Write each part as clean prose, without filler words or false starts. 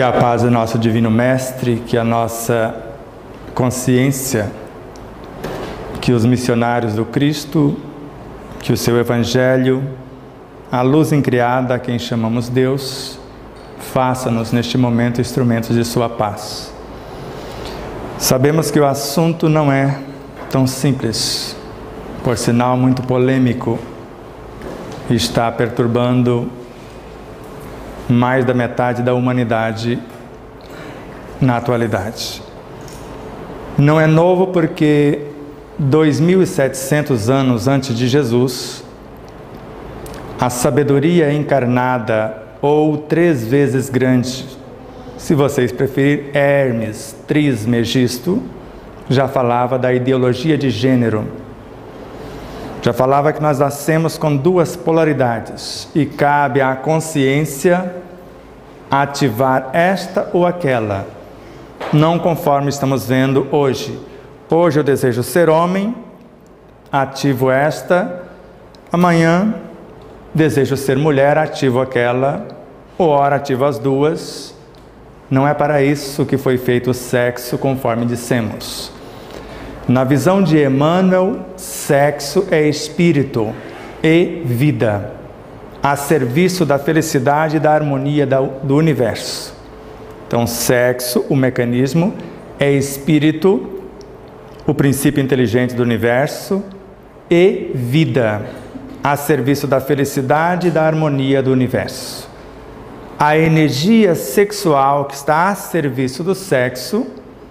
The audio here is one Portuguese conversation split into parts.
Que a paz do nosso Divino Mestre, que a nossa consciência, que os missionários do Cristo, que o seu Evangelho, a luz incriada a quem chamamos Deus, faça-nos neste momento instrumentos de sua paz. Sabemos que o assunto não é tão simples, por sinal muito polêmico, e está perturbando mais da metade da humanidade na atualidade. Não é novo porque 2.700 anos antes de Jesus, a sabedoria encarnada, ou 3 vezes grande, se vocês preferirem, Hermes Trismegisto, já falava da ideologia de gênero. Já falava que nós nascemos com 2 polaridades e cabe à consciência ativar esta ou aquela, não conforme estamos vendo hoje. Hoje eu desejo ser homem, ativo esta, amanhã desejo ser mulher, ativo aquela, ou ora ativo as 2. Não é para isso que foi feito o sexo, conforme dissemos. Na visão de Emmanuel, sexo é espírito e vida, a serviço da felicidade e da harmonia do universo. Então, sexo, o mecanismo, é espírito, o princípio inteligente do universo, e vida, a serviço da felicidade e da harmonia do universo. A energia sexual que está a serviço do sexo,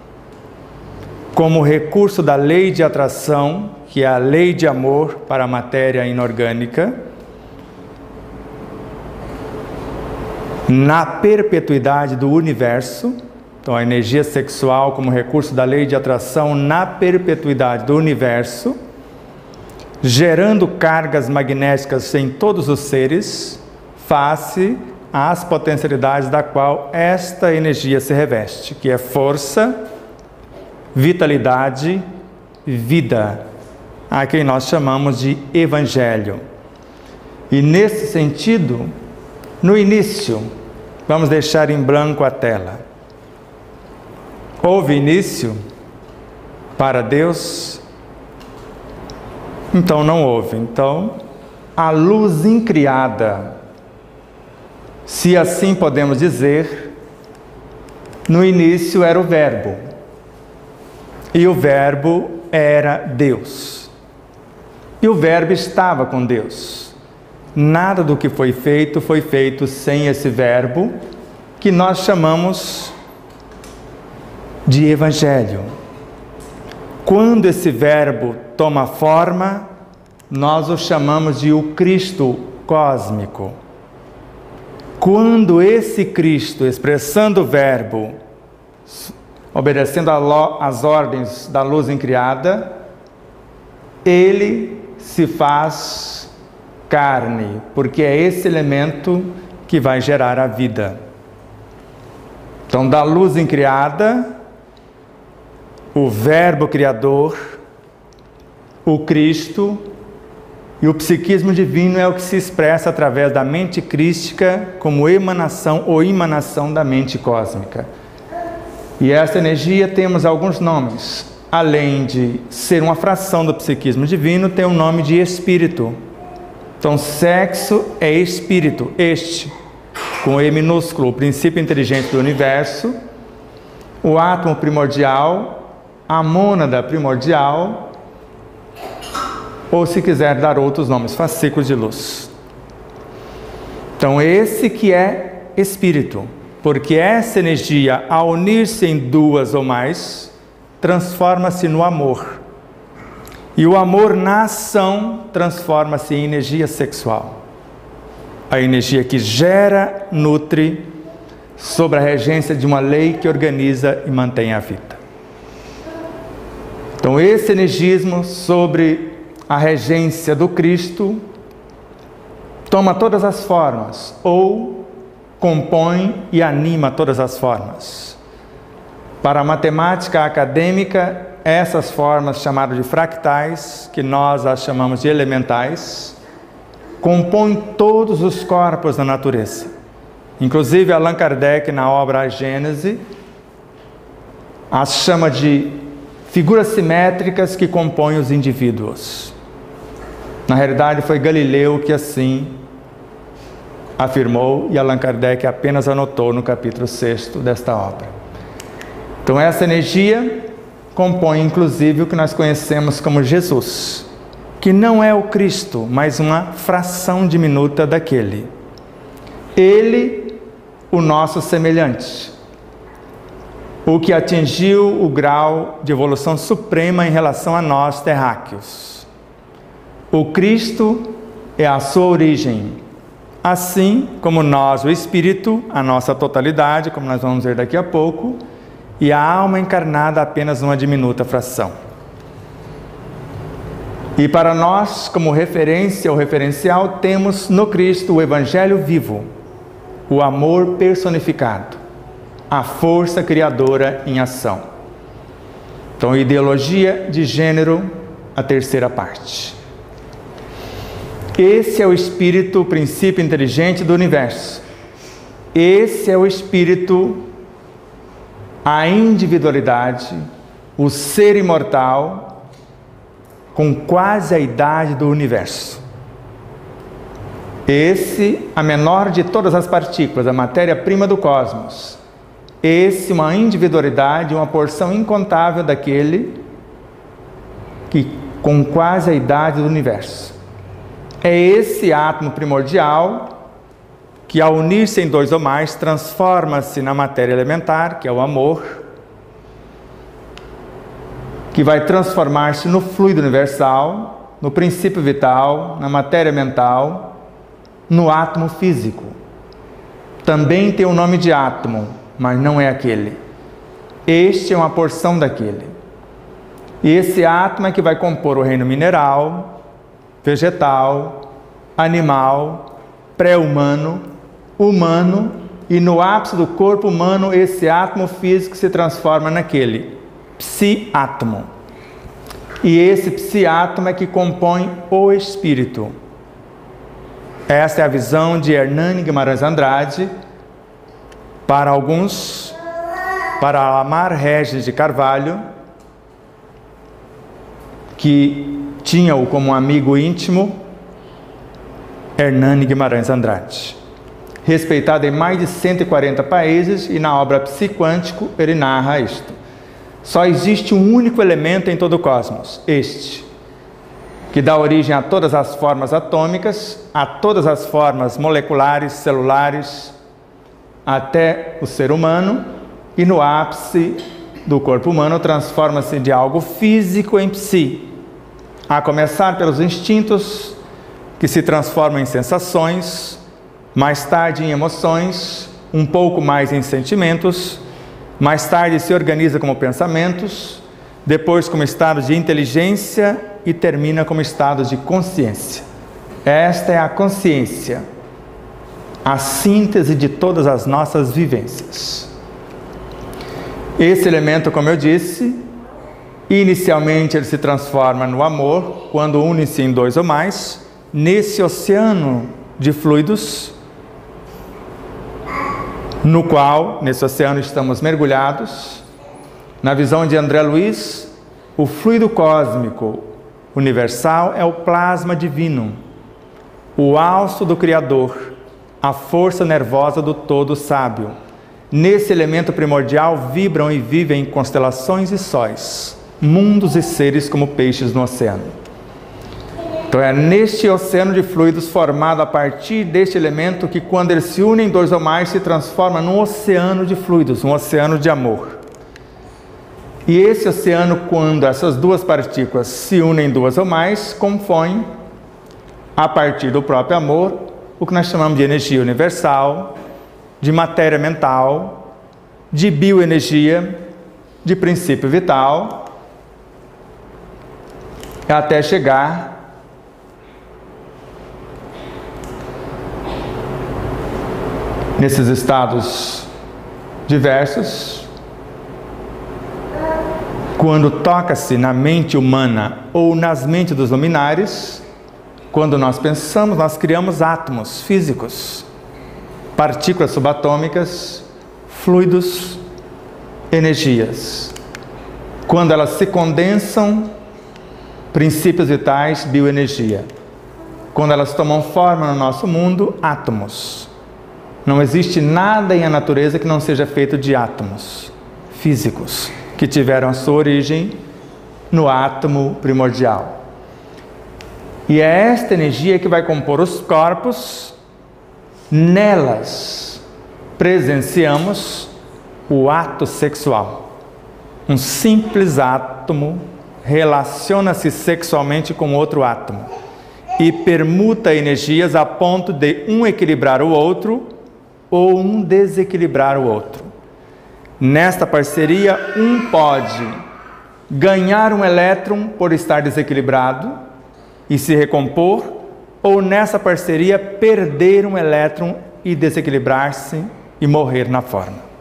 como recurso da lei de atração, que é a lei de amor para a matéria inorgânica, na perpetuidade do universo. Então, a energia sexual como recurso da lei de atração na perpetuidade do universo, gerando cargas magnéticas em todos os seres, face às potencialidades da qual esta energia se reveste, que é força, vitalidade, vida, a quem nós chamamos de Evangelho. E nesse sentido, no início, vamos deixar em branco a tela. Houve início para Deus? Então não houve. Então, a luz incriada, se assim podemos dizer, no início era o Verbo. E o Verbo era Deus. E o Verbo estava com Deus. Nada do que foi feito sem esse Verbo, que nós chamamos de Evangelho. Quando esse Verbo toma forma, nós o chamamos de o Cristo cósmico. Quando esse Cristo, expressando o Verbo, obedecendo às ordens da luz incriada, ele se faz carne, porque é esse elemento que vai gerar a vida. Então, da luz incriada, o Verbo Criador, o Cristo e o psiquismo divino é o que se expressa através da mente crística como emanação ou emanação da mente cósmica. E essa energia temos alguns nomes. Além de ser uma fração do psiquismo divino, tem o nome de espírito. Então, sexo é espírito, com E minúsculo, o princípio inteligente do universo, o átomo primordial, a mônada primordial, ou se quiser dar outros nomes, fascículos de luz. Então, esse que é espírito. Porque essa energia, ao unir-se em 2 ou mais, transforma-se no amor. E o amor na ação transforma-se em energia sexual. A energia que gera, nutre, sob a regência de uma lei que organiza e mantém a vida. Então, esse energismo sobre a regência do Cristo toma todas as formas, ou compõe e anima todas as formas. Para a matemática acadêmica, essas formas chamadas de fractais, que nós as chamamos de elementais, compõem todos os corpos da natureza. Inclusive, Allan Kardec, na obra A Gênese, as chama de figuras simétricas que compõem os indivíduos. Na realidade, foi Galileu que assim afirmou e Allan Kardec apenas anotou no capítulo 6º desta obra. Então, essa energia compõe, inclusive, o que nós conhecemos como Jesus, que não é o Cristo, mas uma fração diminuta daquele. Ele, o nosso semelhante, o que atingiu o grau de evolução suprema em relação a nós terráqueos. O Cristo é a sua origem, assim como nós, o Espírito, a nossa totalidade, como nós vamos ver daqui a pouco, e a alma encarnada apenas uma diminuta fração. E para nós, como referência ou referencial, temos no Cristo o Evangelho vivo, o amor personificado, a força criadora em ação. Então, ideologia de gênero, a terceira parte. Esse é o espírito, o princípio inteligente do universo. Esse é o espírito, a individualidade, o ser imortal, com quase a idade do universo. Esse, a menor de todas as partículas, a matéria-prima do cosmos. Esse, uma individualidade, uma porção incontável daquele que com quase a idade do universo. É esse átomo primordial que, ao unir-se em dois ou mais, transforma-se na matéria elementar, que é o amor, que vai transformar-se no fluido universal, no princípio vital, na matéria mental, no átomo físico. Também tem o nome de átomo, mas não é aquele. Este é uma porção daquele. E esse átomo é que vai compor o reino mineral, vegetal, animal, pré-humano, humano, e no ápice do corpo humano, esse átomo físico se transforma naquele psi-átomo. E esse psi-átomo é que compõe o espírito. Esta é a visão de Hernani Guimarães Andrade. Para alguns, para Amar Regis de Carvalho, que tinha-o como um amigo íntimo, Hernani Guimarães Andrade. Respeitado em mais de 140 países, e na obra Psiquântico ele narra isto. Só existe um único elemento em todo o cosmos, este, que dá origem a todas as formas atômicas, a todas as formas moleculares, celulares, até o ser humano, e no ápice do corpo humano transforma-se de algo físico em psi, a começar pelos instintos, que se transformam em sensações, mais tarde em emoções, um pouco mais em sentimentos, mais tarde se organiza como pensamentos, depois como estados de inteligência e termina como estados de consciência. Esta é a consciência, a síntese de todas as nossas vivências. Esse elemento, como eu disse, inicialmente ele se transforma no amor, quando une-se em dois ou mais, nesse oceano de fluidos, no qual, nesse oceano, estamos mergulhados. Na visão de André Luiz, o fluido cósmico universal é o plasma divino, o alço do Criador, a força nervosa do todo sábio. Nesse elemento primordial vibram e vivem constelações e sóis, mundos e seres como peixes no oceano. Então é neste oceano de fluidos formado a partir deste elemento que, quando eles se unem dois ou mais, se transforma num oceano de fluidos, um oceano de amor. E esse oceano, quando essas duas partículas se unem duas ou mais, compõem, a partir do próprio amor, o que nós chamamos de energia universal, de matéria mental, de bioenergia, de princípio vital, até chegar nesses estados diversos, quando toca-se na mente humana ou nas mentes dos luminares, quando nós pensamos, nós criamos átomos físicos, partículas subatômicas, fluidos, energias. Quando elas se condensam, princípios vitais, bioenergia. Quando elas tomam forma no nosso mundo, átomos. Não existe nada em a natureza que não seja feito de átomos físicos, que tiveram a sua origem no átomo primordial. E é esta energia que vai compor os corpos. Nelas presenciamos o ato sexual. Um simples átomo relaciona-se sexualmente com outro átomo e permuta energias a ponto de um equilibrar o outro ou um desequilibrar o outro. Nesta parceria, um pode ganhar um elétron por estar desequilibrado e se recompor, ou nessa parceria perder um elétron e desequilibrar-se e morrer na forma.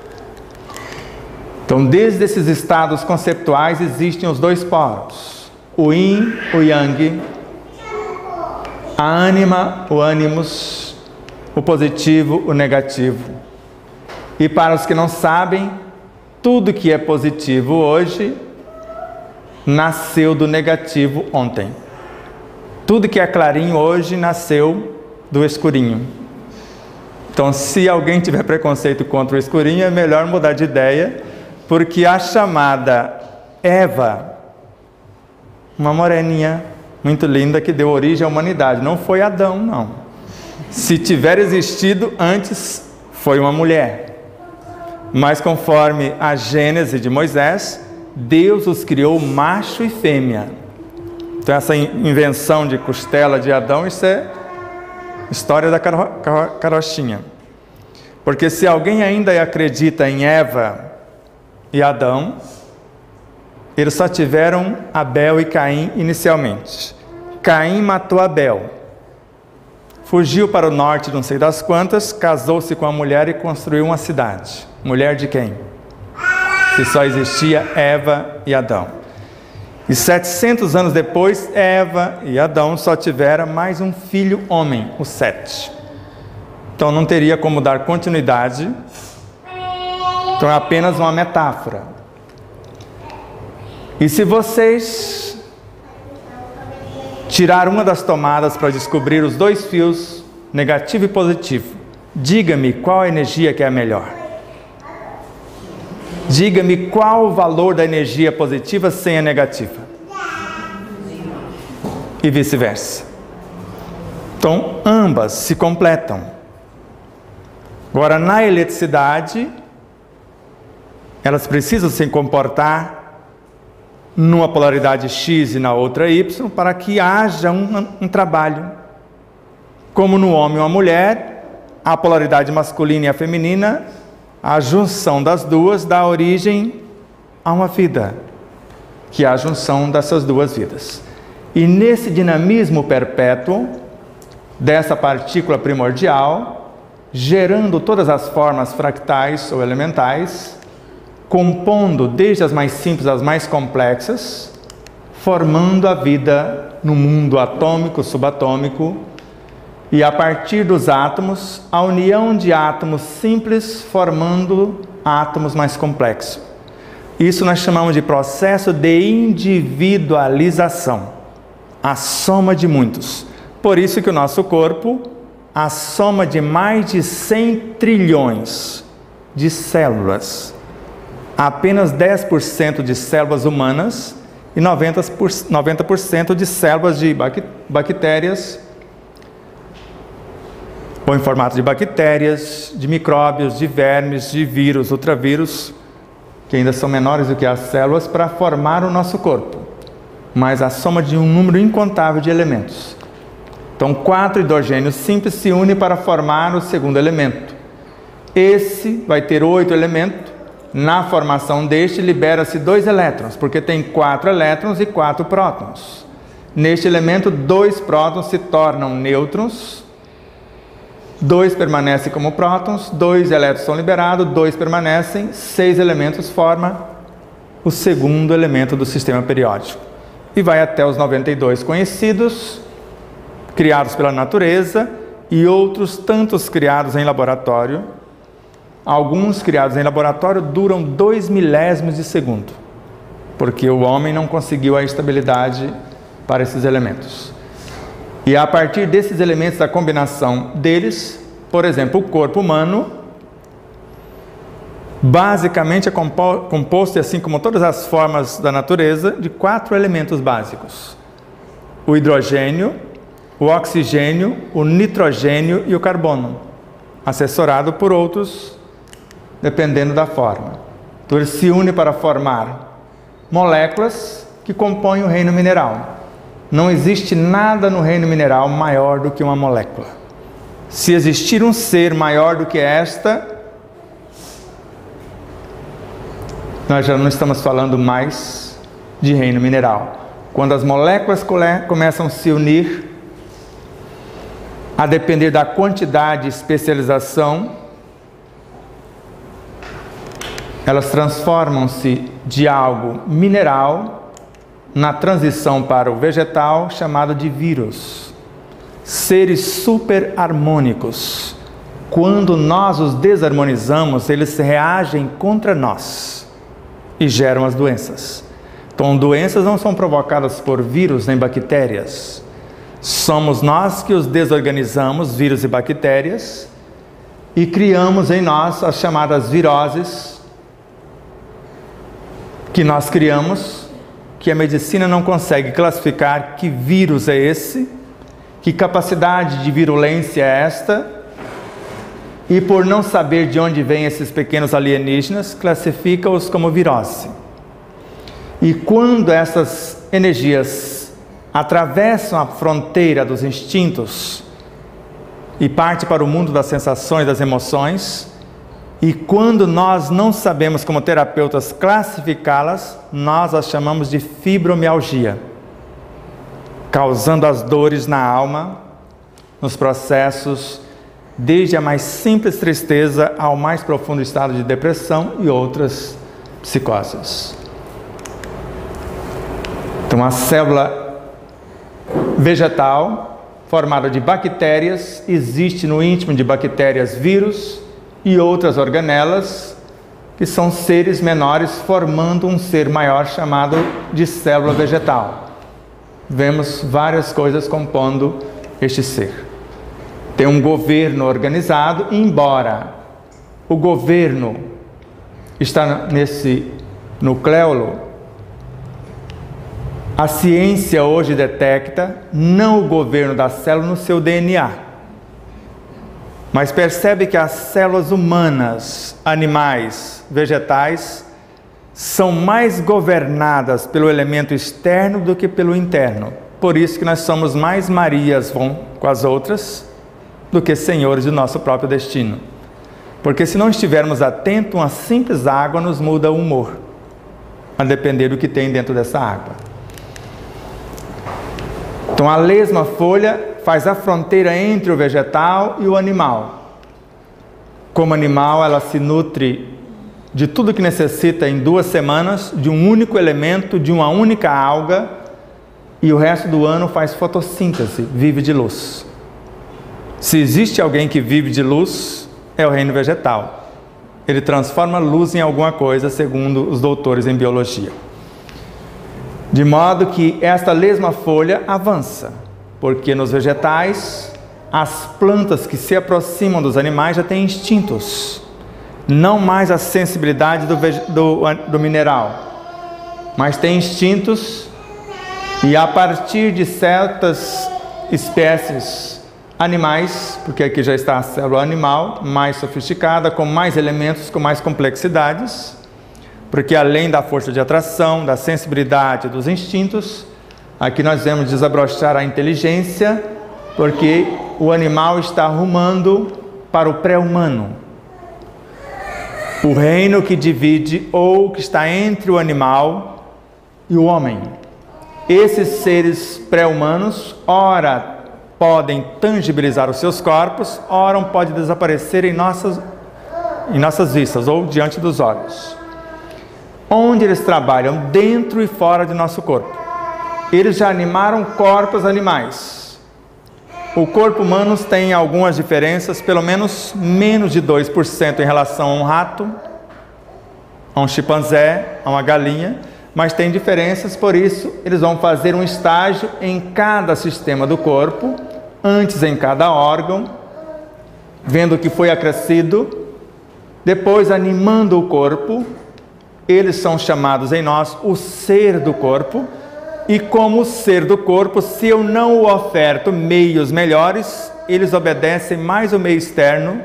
Então, desde esses estados conceptuais existem os dois polos, o yin, o yang, a ânima, o ânimos, o positivo, o negativo. E para os que não sabem, tudo que é positivo hoje nasceu do negativo ontem. Tudo que é clarinho hoje nasceu do escurinho. Então, se alguém tiver preconceito contra o escurinho, é melhor mudar de ideia, porque a chamada Eva, uma moreninha muito linda que deu origem à humanidade, não foi Adão, não. Se tiver existido antes, foi uma mulher. Mas conforme a Gênese de Moisés, Deus os criou macho e fêmea. Então essa invenção de costela de Adão, isso é história da carochinha. Porque se alguém ainda acredita em Eva e Adão, eles só tiveram Abel e Caim inicialmente. Caim matou Abel, fugiu para o norte, não sei das quantas, casou-se com a mulher e construiu uma cidade. Mulher de quem? Se só existia Eva e Adão. E 700 anos depois, Eva e Adão só tiveram mais um filho homem, o Sete. Então não teria como dar continuidade. Então é apenas uma metáfora. E se vocês tirar uma das tomadas para descobrir os dois fios, negativo e positivo, diga-me qual a energia que é a melhor. Diga-me qual o valor da energia positiva sem a negativa. E vice-versa. Então, ambas se completam. Agora, na eletricidade, elas precisam se comportar numa polaridade X e na outra Y, para que haja um trabalho. Como no homem ou a mulher, a polaridade masculina e a feminina, a junção das duas dá origem a uma vida, que é a junção dessas duas vidas. E nesse dinamismo perpétuo, dessa partícula primordial, gerando todas as formas fractais ou elementais, compondo desde as mais simples às mais complexas, formando a vida no mundo atômico, subatômico, e a partir dos átomos, a união de átomos simples formando átomos mais complexos. Isso nós chamamos de processo de individualização, a soma de muitos. Por isso que o nosso corpo, a soma de mais de 100 trilhões de células, apenas 10% de células humanas e 90% de células de bactérias, ou em formato de bactérias, de micróbios, de vermes, de vírus, ultravírus, que ainda são menores do que as células, para formar o nosso corpo. Mas a soma de um número incontável de elementos. Então, 4 hidrogênios simples se unem para formar o segundo elemento. Esse vai ter 8 elementos. Na formação deste, libera-se 2 elétrons, porque tem 4 elétrons e 4 prótons. Neste elemento, 2 prótons se tornam nêutrons, 2 permanecem como prótons, 2 elétrons são liberados, 2 permanecem, 6 elementos formam o segundo elemento do sistema periódico. E vai até os 92 conhecidos, criados pela natureza, e outros tantos criados em laboratório. Alguns criados em laboratório duram 2 milésimos de segundo, porque o homem não conseguiu a estabilidade para esses elementos. E a partir desses elementos, da combinação deles, por exemplo, o corpo humano, basicamente é composto, assim como todas as formas da natureza, de 4 elementos básicos: o hidrogênio, o oxigênio, o nitrogênio e o carbono, assessorado por outros, dependendo da forma. Então ele se une para formar moléculas que compõem o reino mineral. Não existe nada no reino mineral maior do que uma molécula. Se existir um ser maior do que esta, nós já não estamos falando mais de reino mineral. Quando as moléculas começam a se unir, a depender da quantidade e especialização, elas transformam-se de algo mineral na transição para o vegetal, chamado de vírus. Seres super harmônicos. Quando nós os desarmonizamos, eles reagem contra nós e geram as doenças. Então, doenças não são provocadas por vírus nem bactérias. Somos nós que os desorganizamos, vírus e bactérias, e criamos em nós as chamadas viroses, que nós criamos, que a medicina não consegue classificar que vírus é esse, que capacidade de virulência é esta, e por não saber de onde vêm esses pequenos alienígenas, classifica-os como virose. E quando essas energias atravessam a fronteira dos instintos e partem para o mundo das sensações, das emoções, e quando nós não sabemos como terapeutas classificá-las, nós as chamamos de fibromialgia, causando as dores na alma, nos processos, desde a mais simples tristeza ao mais profundo estado de depressão e outras psicoses. Então, a célula vegetal, formada de bactérias, existe no íntimo de bactérias vírus e outras organelas, que são seres menores formando um ser maior chamado de célula vegetal. Vemos várias coisas compondo este ser. Tem um governo organizado, embora o governo está nesse nucleolo, a ciência hoje detecta não o governo da célula no seu DNA, mas percebe que as células humanas, animais, vegetais, são mais governadas pelo elemento externo do que pelo interno. Por isso que nós somos mais Marias com as outras do que senhores do nosso próprio destino. Porque se não estivermos atentos, uma simples água nos muda o humor, a depender do que tem dentro dessa água. Então a lesma folha faz a fronteira entre o vegetal e o animal. Como animal, ela se nutre de tudo que necessita em 2 semanas, de um único elemento, de uma única alga, e o resto do ano faz fotossíntese, vive de luz. Se existe alguém que vive de luz, é o reino vegetal. Ele transforma luz em alguma coisa, segundo os doutores em biologia. De modo que esta lesma folha avança. Porque nos vegetais, as plantas que se aproximam dos animais já têm instintos, não mais a sensibilidade do mineral, mas têm instintos, e a partir de certas espécies animais, porque aqui já está a célula animal, mais sofisticada, com mais elementos, com mais complexidades, porque além da força de atração, da sensibilidade dos instintos, aqui nós vemos desabrochar a inteligência, porque o animal está rumando para o pré-humano. O reino que divide ou que está entre o animal e o homem. Esses seres pré-humanos, ora podem tangibilizar os seus corpos, ora podem desaparecer em nossas vistas ou diante dos olhos. Onde eles trabalham? Dentro e fora de nosso corpo. Eles já animaram corpos animais. O corpo humano tem algumas diferenças, pelo menos menos de 2% em relação a um rato, a um chimpanzé, a uma galinha, mas tem diferenças, por isso eles vão fazer um estágio em cada sistema do corpo, antes em cada órgão, vendo o que foi acrescido, depois animando o corpo. Eles são chamados em nós o ser do corpo, e como ser do corpo, se eu não o oferto meios melhores, eles obedecem mais o meio externo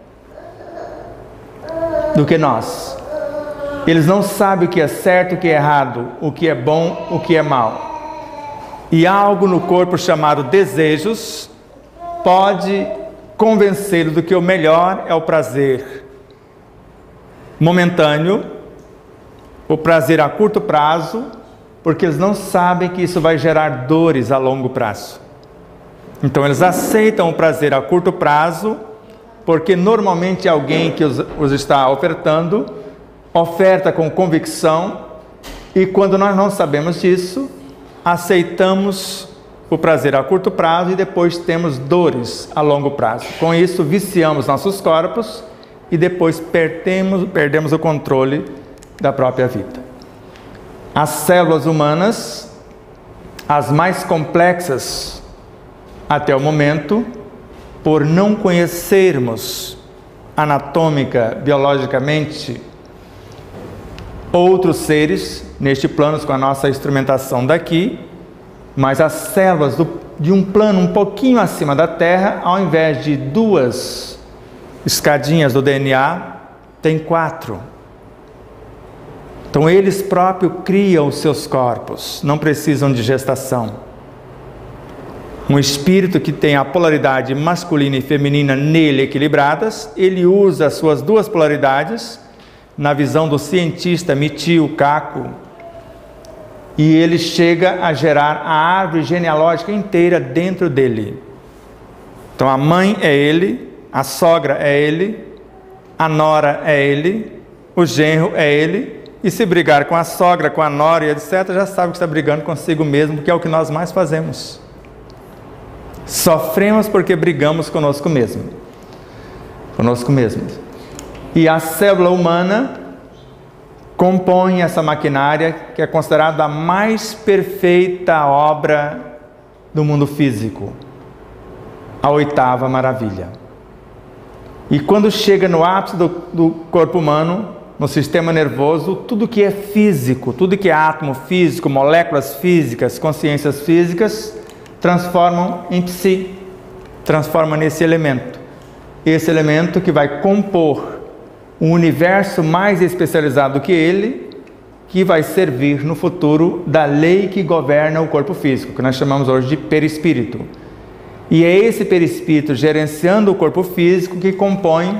do que nós. Eles não sabem o que é certo, o que é errado, o que é bom, o que é mal. E algo no corpo chamado desejos pode convencê-lo do que o melhor é o prazer momentâneo, o prazer a curto prazo, porque eles não sabem que isso vai gerar dores a longo prazo. Então eles aceitam o prazer a curto prazo, porque normalmente alguém que os está ofertando, oferta com convicção, e quando nós não sabemos disso, aceitamos o prazer a curto prazo e depois temos dores a longo prazo. Com isso, viciamos nossos corpos e depois perdemos o controle da própria vida. As células humanas, as mais complexas até o momento, por não conhecermos anatômica, biologicamente, outros seres neste plano com a nossa instrumentação daqui, mas as células de um plano um pouquinho acima da Terra, ao invés de 2 escadinhas do DNA, tem 4. Então eles próprios criam os seus corpos, não precisam de gestação. Um espírito que tem a polaridade masculina e feminina nele equilibradas, ele usa as suas 2 polaridades, na visão do cientista Michio Kaku, e ele chega a gerar a árvore genealógica inteira dentro dele. Então a mãe é ele, a sogra é ele, a nora é ele, o genro é ele, e se brigar com a sogra, com a nora, etc., já sabe que está brigando consigo mesmo, que é o que nós mais fazemos. Sofremos porque brigamos conosco mesmo. Conosco mesmos. E a célula humana compõe essa maquinária que é considerada a mais perfeita obra do mundo físico. A 8ª maravilha. E quando chega no ápice do corpo humano, no sistema nervoso, tudo que é físico, tudo que é átomo físico, moléculas físicas, consciências físicas, transformam em psi, transforma nesse elemento. Esse elemento que vai compor um universo mais especializado que ele, que vai servir no futuro da lei que governa o corpo físico, que nós chamamos hoje de perispírito. E é esse perispírito gerenciando o corpo físico que compõe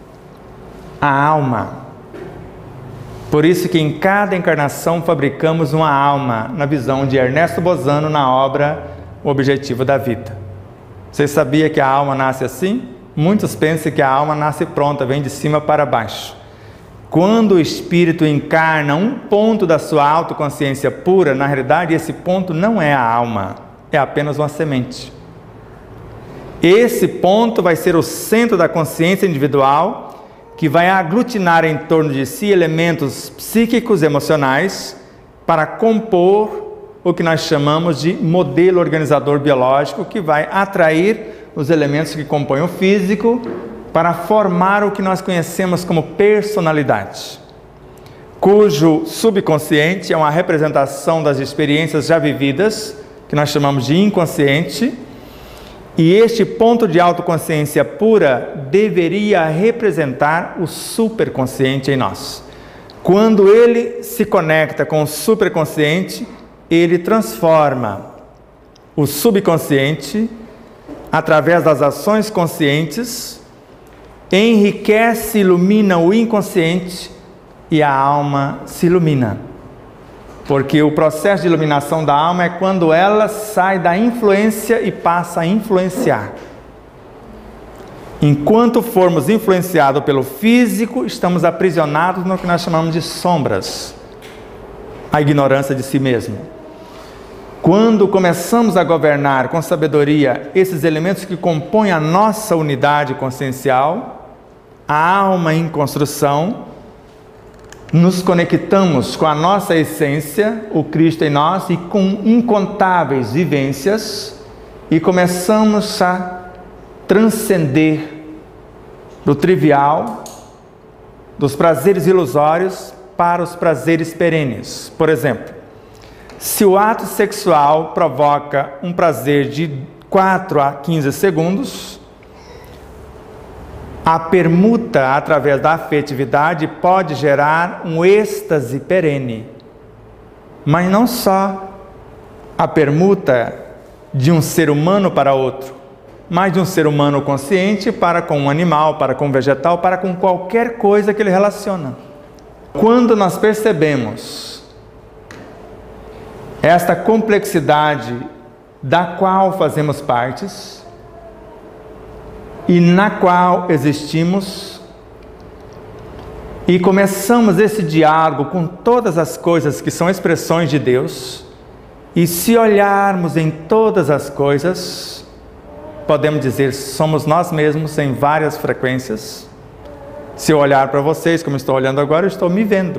a alma. Por isso que em cada encarnação fabricamos uma alma, na visão de Ernesto Bozano na obra O Objetivo da Vida. Você sabia que a alma nasce assim? Muitos pensam que a alma nasce pronta, vem de cima para baixo. Quando o espírito encarna um ponto da sua autoconsciência pura, na realidade esse ponto não é a alma, é apenas uma semente. Esse ponto vai ser o centro da consciência individual, que vai aglutinar em torno de si elementos psíquicos e emocionais para compor o que nós chamamos de modelo organizador biológico, que vai atrair os elementos que compõem o físico para formar o que nós conhecemos como personalidade, cujo subconsciente é uma representação das experiências já vividas, que nós chamamos de inconsciente. E este ponto de autoconsciência pura deveria representar o superconsciente em nós. Quando ele se conecta com o superconsciente, ele transforma o subconsciente, através das ações conscientes, enriquece e ilumina o inconsciente e a alma se ilumina. Porque o processo de iluminação da alma é quando ela sai da influência e passa a influenciar. Enquanto formos influenciados pelo físico, estamos aprisionados no que nós chamamos de sombras, a ignorância de si mesmo. Quando começamos a governar com sabedoria esses elementos que compõem a nossa unidade consciencial, a alma em construção, nos conectamos com a nossa essência, o Cristo em nós, e com incontáveis vivências, e começamos a transcender do trivial, dos prazeres ilusórios, para os prazeres perenes. Por exemplo, se o ato sexual provoca um prazer de 4 a 15 segundos, a permuta através da afetividade pode gerar um êxtase perene. Mas não só a permuta de um ser humano para outro, mas de um ser humano consciente para com um animal, para com um vegetal, para com qualquer coisa que ele relaciona. Quando nós percebemos esta complexidade da qual fazemos partes e na qual existimos, e começamos esse diálogo com todas as coisas que são expressões de Deus, e se olharmos em todas as coisas, podemos dizer, somos nós mesmos em várias frequências. Se eu olhar para vocês, como estou olhando agora, eu estou me vendo.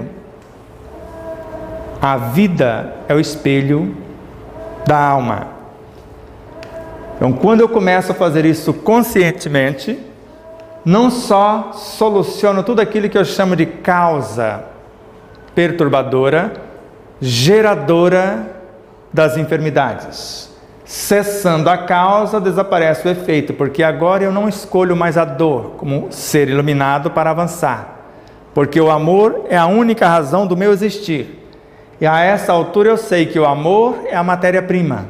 A vida é o espelho da alma. Então, quando eu começo a fazer isso conscientemente, não só soluciono tudo aquilo que eu chamo de causa perturbadora, geradora das enfermidades. Cessando a causa, desaparece o efeito, porque agora eu não escolho mais a dor como ser iluminado para avançar, porque o amor é a única razão do meu existir. E a essa altura eu sei que o amor é a matéria-prima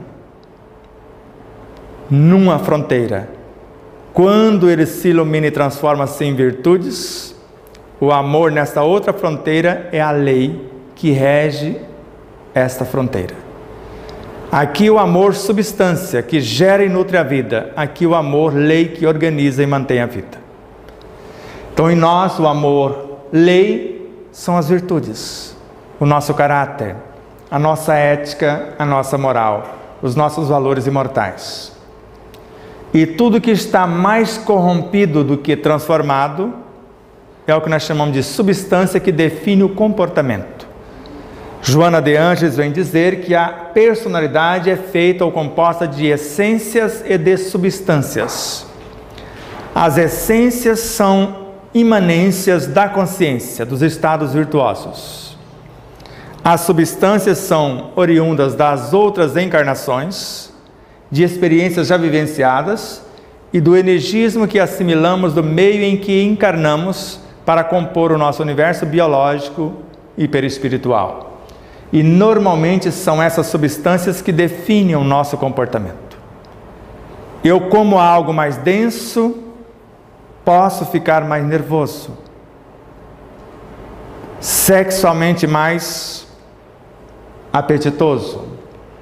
numa fronteira. Quando ele se ilumina e transforma-se em virtudes, o amor nesta outra fronteira é a lei que rege esta fronteira. Aqui o amor substância, que gera e nutre a vida. Aqui o amor lei, que organiza e mantém a vida. Então em nós o amor lei são as virtudes, o nosso caráter, a nossa ética, a nossa moral, os nossos valores imortais. E tudo que está mais corrompido do que transformado é o que nós chamamos de substância, que define o comportamento. Joana de Ângeles vem dizer que a personalidade é feita ou composta de essências e de substâncias. As essências são imanências da consciência, dos estados virtuosos. As substâncias são oriundas das outras encarnações, de experiências já vivenciadas e do energismo que assimilamos do meio em que encarnamos para compor o nosso universo biológico e perispiritual. E normalmente são essas substâncias que definem o nosso comportamento. Eu como algo mais denso, posso ficar mais nervoso, sexualmente mais apetitoso,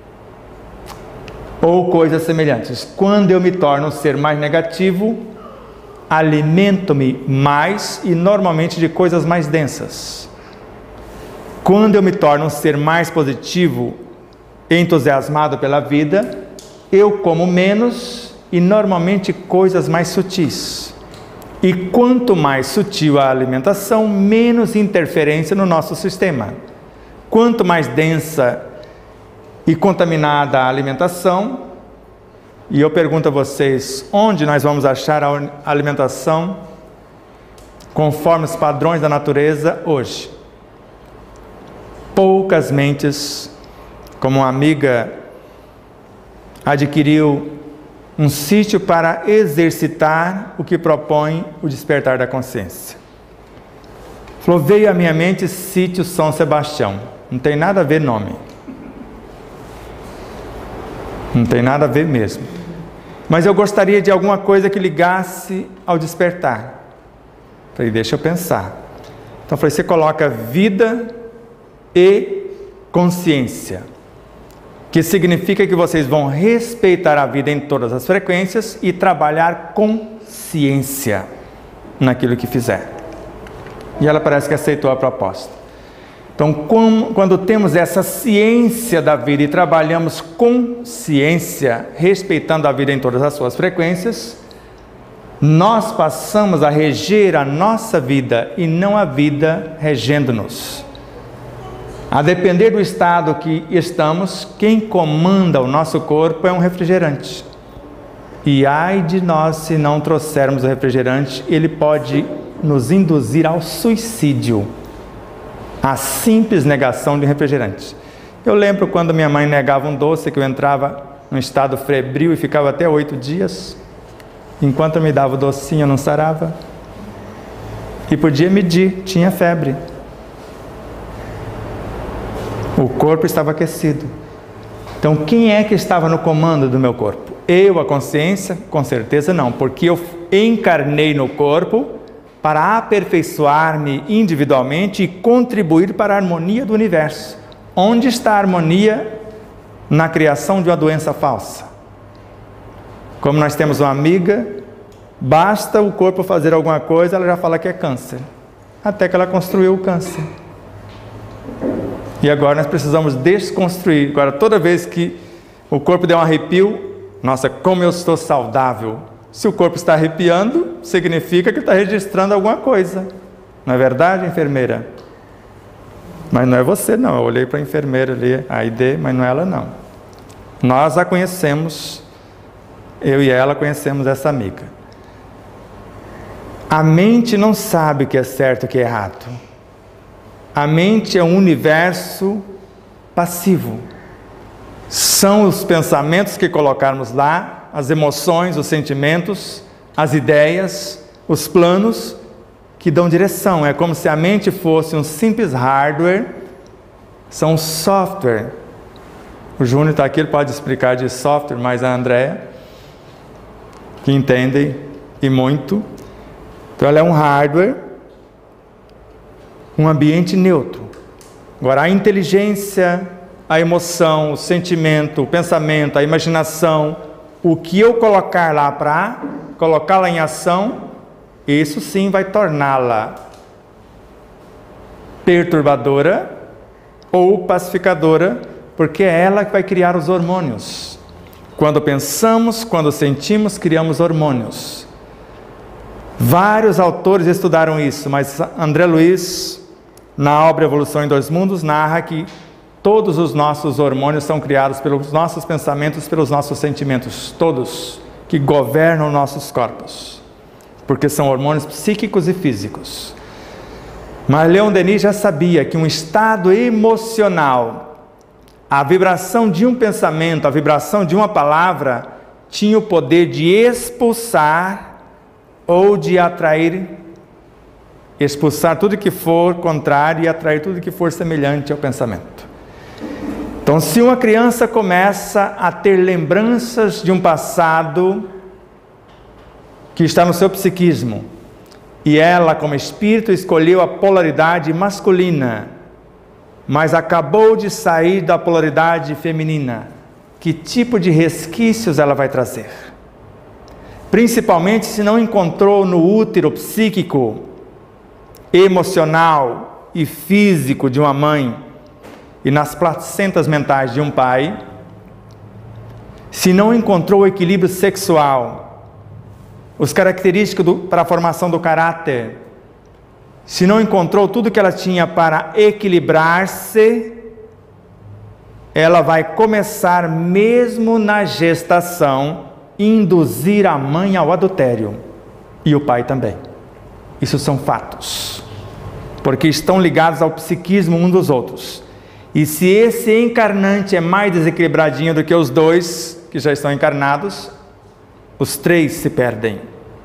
ou coisas semelhantes. Quando eu me torno um ser mais negativo, alimento-me mais e normalmente de coisas mais densas. Quando eu me torno um ser mais positivo, entusiasmado pela vida, eu como menos e normalmente coisas mais sutis. E quanto mais sutil a alimentação, menos interferência no nosso sistema. Quanto mais densa e contaminada a alimentação, e eu pergunto a vocês, onde nós vamos achar a alimentação conforme os padrões da natureza hoje? Poucas mentes, como uma amiga adquiriu um sítio para exercitar o que propõe o despertar da consciência. Falou, veio à minha mente sítio São Sebastião. Não tem nada a ver nome. Não tem nada a ver mesmo. Mas eu gostaria de alguma coisa que ligasse ao despertar. Falei, deixa eu pensar. Então falei, você coloca vida e consciência, que significa que vocês vão respeitar a vida em todas as frequências e trabalhar com ciência naquilo que fizer. E ela parece que aceitou a proposta. Então, quando temos essa ciência da vida e trabalhamos com ciência, respeitando a vida em todas as suas frequências, nós passamos a reger a nossa vida e não a vida regendo-nos. A depender do estado que estamos, quem comanda o nosso corpo é um refrigerante. E ai de nós se não trouxermos o refrigerante, ele pode nos induzir ao suicídio. A simples negação de refrigerante. Eu lembro quando minha mãe negava um doce, que eu entrava num estado febril e ficava até 8 dias. Enquanto me dava o docinho, eu não sarava. E podia medir, tinha febre. O corpo estava aquecido. Então, quem é que estava no comando do meu corpo? Eu, a consciência? Com certeza não, porque eu encarnei no corpo para aperfeiçoar-me individualmente e contribuir para a harmonia do universo. Onde está a harmonia na criação de uma doença falsa? Como nós temos uma amiga, basta o corpo fazer alguma coisa, ela já fala que é câncer. Até que ela construiu o câncer. E agora nós precisamos desconstruir. Agora, toda vez que o corpo der um arrepio, nossa, como eu estou saudável. Se o corpo está arrepiando, significa que está registrando alguma coisa. Não é verdade, enfermeira? Mas não é você não, eu olhei para a enfermeira ali, a ID, mas não é ela não. Nós a conhecemos, eu e ela conhecemos essa amiga. A mente não sabe o que é certo e o que é errado. A mente é um universo passivo. São os pensamentos que colocarmos lá, as emoções, os sentimentos, as ideias, os planos que dão direção. É como se a mente fosse um simples hardware, são software. O Júnior está aqui, ele pode explicar de software, mas a Andréia, que entendem e muito. Então ela é um hardware, um ambiente neutro. Agora a inteligência, a emoção, o sentimento, o pensamento, a imaginação, o que eu colocar lá para colocá-la em ação, isso sim vai torná-la perturbadora ou pacificadora, porque é ela que vai criar os hormônios. Quando pensamos, quando sentimos, criamos hormônios. Vários autores estudaram isso, mas André Luiz, na obra Evolução em Dois Mundos, narra que todos os nossos hormônios são criados pelos nossos pensamentos, pelos nossos sentimentos, todos que governam nossos corpos, porque são hormônios psíquicos e físicos. Mas Leon Denis já sabia que um estado emocional, a vibração de um pensamento, a vibração de uma palavra, tinha o poder de expulsar ou de atrair, expulsar tudo que for contrário e atrair tudo que for semelhante ao pensamento. Então, se uma criança começa a ter lembranças de um passado que está no seu psiquismo, e ela, como espírito, escolheu a polaridade masculina, mas acabou de sair da polaridade feminina, que tipo de resquícios ela vai trazer? Principalmente se não encontrou no útero psíquico, emocional e físico de uma mãe, e nas placentas mentais de um pai, se não encontrou o equilíbrio sexual, os característicos para a formação do caráter, se não encontrou tudo que ela tinha para equilibrar-se, ela vai começar, mesmo na gestação, induzir a mãe ao adultério, e o pai também. Isso são fatos, porque estão ligados ao psiquismo um dos outros. E se esse encarnante é mais desequilibradinho do que os dois que já estão encarnados, os três se perdem.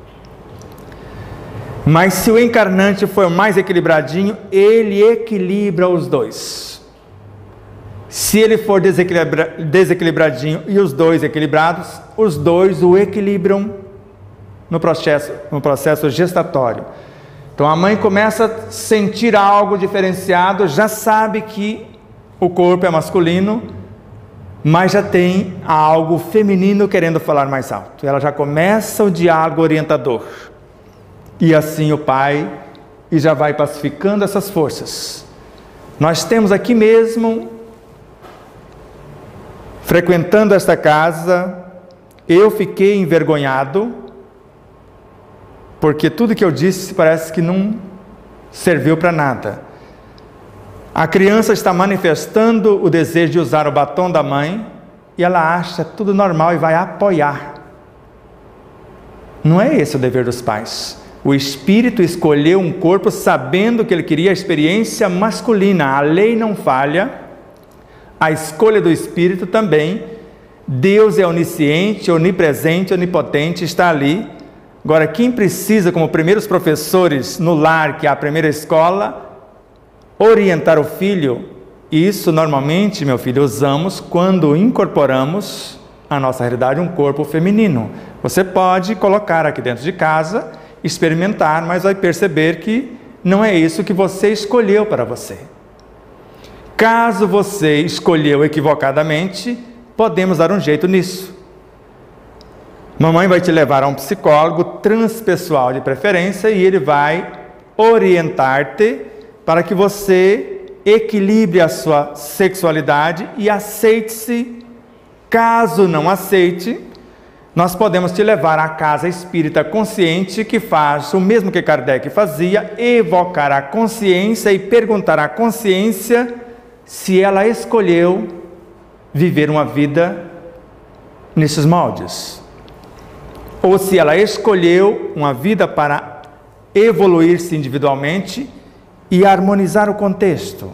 Mas se o encarnante for mais equilibradinho, ele equilibra os dois. Se ele for desequilibradinho e os dois equilibrados, os dois o equilibram no processo gestatório. Então a mãe começa a sentir algo diferenciado, já sabe que o corpo é masculino, mas já tem algo feminino querendo falar mais alto. Ela já começa o diálogo orientador. E assim o pai, e já vai pacificando essas forças. Nós temos aqui mesmo, frequentando esta casa, eu fiquei envergonhado, porque tudo que eu disse parece que não serviu para nada. A criança está manifestando o desejo de usar o batom da mãe, e ela acha tudo normal e vai apoiar. Não é esse o dever dos pais. O espírito escolheu um corpo sabendo que ele queria a experiência masculina. A lei não falha, a escolha do espírito também. Deus é onisciente, onipresente, onipotente, está ali. Agora, quem precisa, como primeiros professores no lar, que é a primeira escola, orientar o filho, isso normalmente, meu filho, usamos quando incorporamos a nossa realidade um corpo feminino. Você pode colocar aqui dentro de casa, experimentar, mas vai perceber que não é isso que você escolheu para você. Caso você escolheu equivocadamente, podemos dar um jeito nisso. Mamãe vai te levar a um psicólogo transpessoal de preferência e ele vai orientar-te para que você equilibre a sua sexualidade e aceite-se. Caso não aceite, nós podemos te levar à casa espírita consciente, que faz o mesmo que Kardec fazia, evocar a consciência e perguntar à consciência se ela escolheu viver uma vida nesses moldes, ou se ela escolheu uma vida para evoluir-se individualmente e harmonizar o contexto.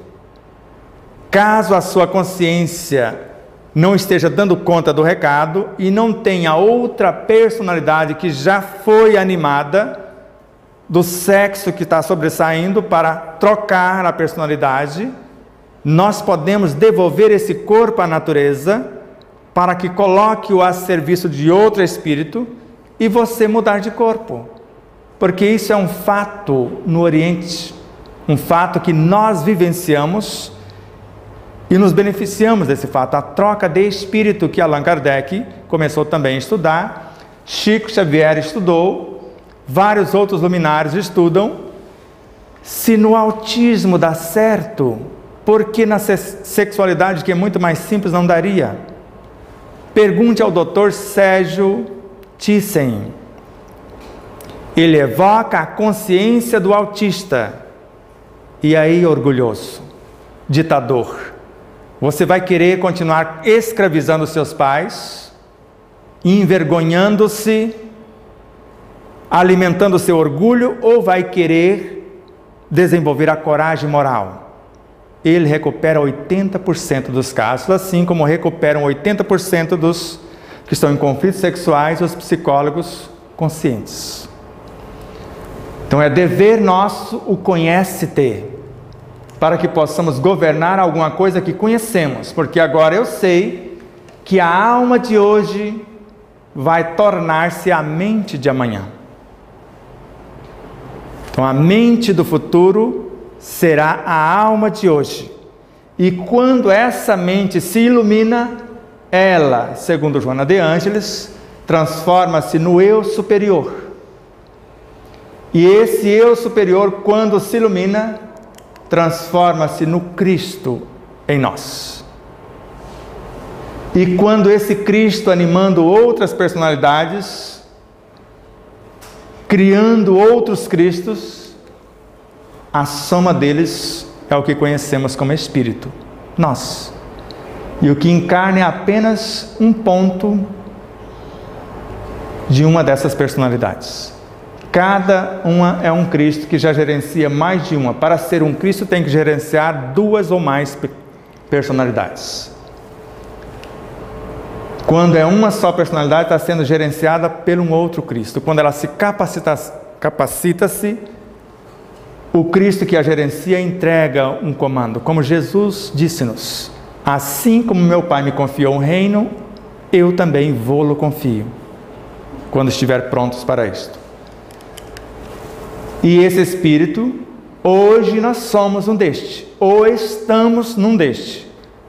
Caso a sua consciência não esteja dando conta do recado e não tenha outra personalidade que já foi animada do sexo que está sobressaindo para trocar a personalidade, nós podemos devolver esse corpo à natureza para que coloque-o a serviço de outro espírito e você mudar de corpo. Porque isso é um fato no Oriente, um fato que nós vivenciamos e nos beneficiamos desse fato, a troca de espírito que Allan Kardec começou também a estudar, Chico Xavier estudou, vários outros luminares estudam. Se no autismo dá certo, por que na sexualidade, que é muito mais simples, não daria? Pergunte ao Dr. Sérgio Thyssen. Ele evoca a consciência do autista. E aí, orgulhoso, ditador, você vai querer continuar escravizando seus pais, envergonhando-se, alimentando seu orgulho, ou vai querer desenvolver a coragem moral? Ele recupera 80% dos casos, assim como recuperam 80% dos que estão em conflitos sexuais, os psicólogos conscientes. Então é dever nosso o conhece-te, para que possamos governar alguma coisa que conhecemos, porque agora eu sei que a alma de hoje vai tornar-se a mente de amanhã. Então a mente do futuro será a alma de hoje. E quando essa mente se ilumina, ela, segundo Joana de Ângeles, transforma-se no eu superior. E esse eu superior, quando se ilumina, transforma-se no Cristo em nós. E quando esse Cristo, animando outras personalidades, criando outros Cristos, a soma deles é o que conhecemos como Espírito, nós. E o que encarna é apenas um ponto de uma dessas personalidades. Cada uma é um Cristo que já gerencia mais de uma. Para ser um Cristo tem que gerenciar duas ou mais personalidades. Quando é uma só personalidade, está sendo gerenciada por um outro Cristo. Quando ela se capacita-se, o Cristo que a gerencia entrega um comando. Como Jesus disse-nos: assim como meu Pai me confiou um reino, eu também vou-lo confio, quando estiver prontos para isto. E esse Espírito, hoje nós somos um deste, ou estamos num deste.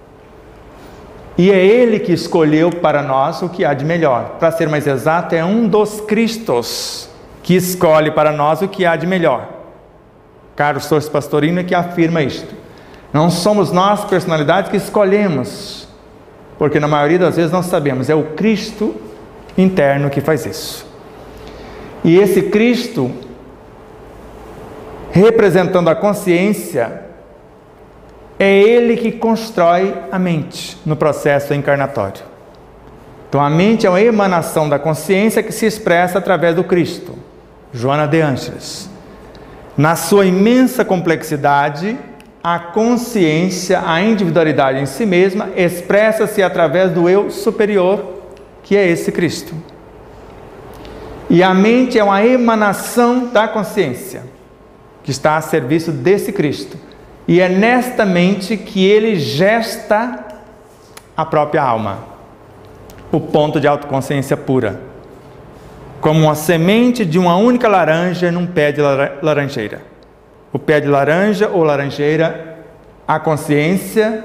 E é Ele que escolheu para nós o que há de melhor. Para ser mais exato, é um dos Cristos que escolhe para nós o que há de melhor. Carlos Torres Pastorino é que afirma isto. Não somos nós, personalidades, que escolhemos, porque na maioria das vezes não sabemos, é o Cristo interno que faz isso. E esse Cristo, representando a consciência, é Ele que constrói a mente no processo encarnatório. Então a mente é uma emanação da consciência que se expressa através do Cristo. Joana de Ângeles. Na sua imensa complexidade, a consciência, a individualidade em si mesma, expressa-se através do eu superior, que é esse Cristo. E a mente é uma emanação da consciência, que está a serviço desse Cristo. E é nesta mente que ele gesta a própria alma, o ponto de autoconsciência pura, como uma semente de uma única laranja num pé de laranjeira. O pé de laranja ou laranjeira, a consciência,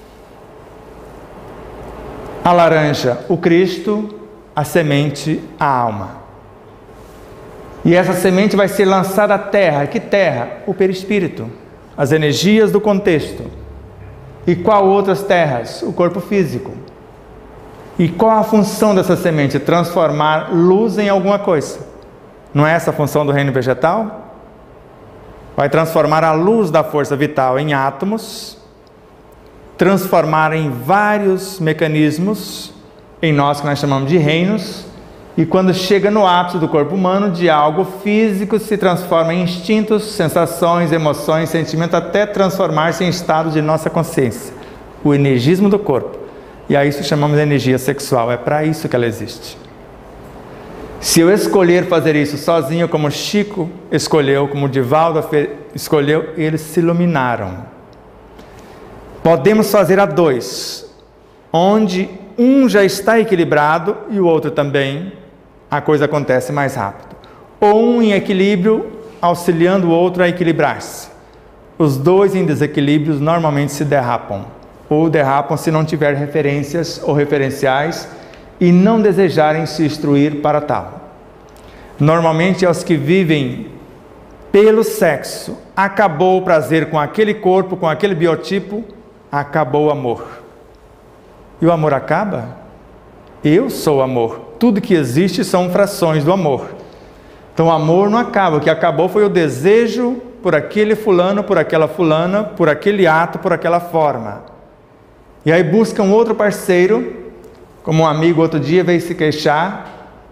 a laranja, o Cristo, a semente, a alma. E essa semente vai ser lançada à terra. Que terra? O perispírito, as energias do contexto. E qual outras terras? O corpo físico. E qual a função dessa semente? Transformar luz em alguma coisa. Não é essa a função do reino vegetal? Vai transformar a luz da força vital em átomos, transformar em vários mecanismos, em nós que nós chamamos de reinos, e quando chega no ápice do corpo humano, de algo físico se transforma em instintos, sensações, emoções, sentimentos, até transformar-se em estado de nossa consciência, o energismo do corpo. E a isso chamamos de energia sexual, é para isso que ela existe. Se eu escolher fazer isso sozinho, como Chico escolheu, como Divaldo escolheu, eles se iluminaram. Podemos fazer a dois, onde um já está equilibrado e o outro também, a coisa acontece mais rápido. Ou um em equilíbrio, auxiliando o outro a equilibrar-se. Os dois em desequilíbrios normalmente se derrapam, ou derrapam se não tiver referências ou referenciais, e não desejarem se instruir para tal. Normalmente é os que vivem pelo sexo. Acabou o prazer com aquele corpo, com aquele biotipo, acabou o amor. E o amor acaba? Eu sou o amor. Tudo que existe são frações do amor. Então o amor não acaba. O que acabou foi o desejo por aquele fulano, por aquela fulana, por aquele ato, por aquela forma. E aí buscam outro parceiro. Como um amigo outro dia veio se queixar,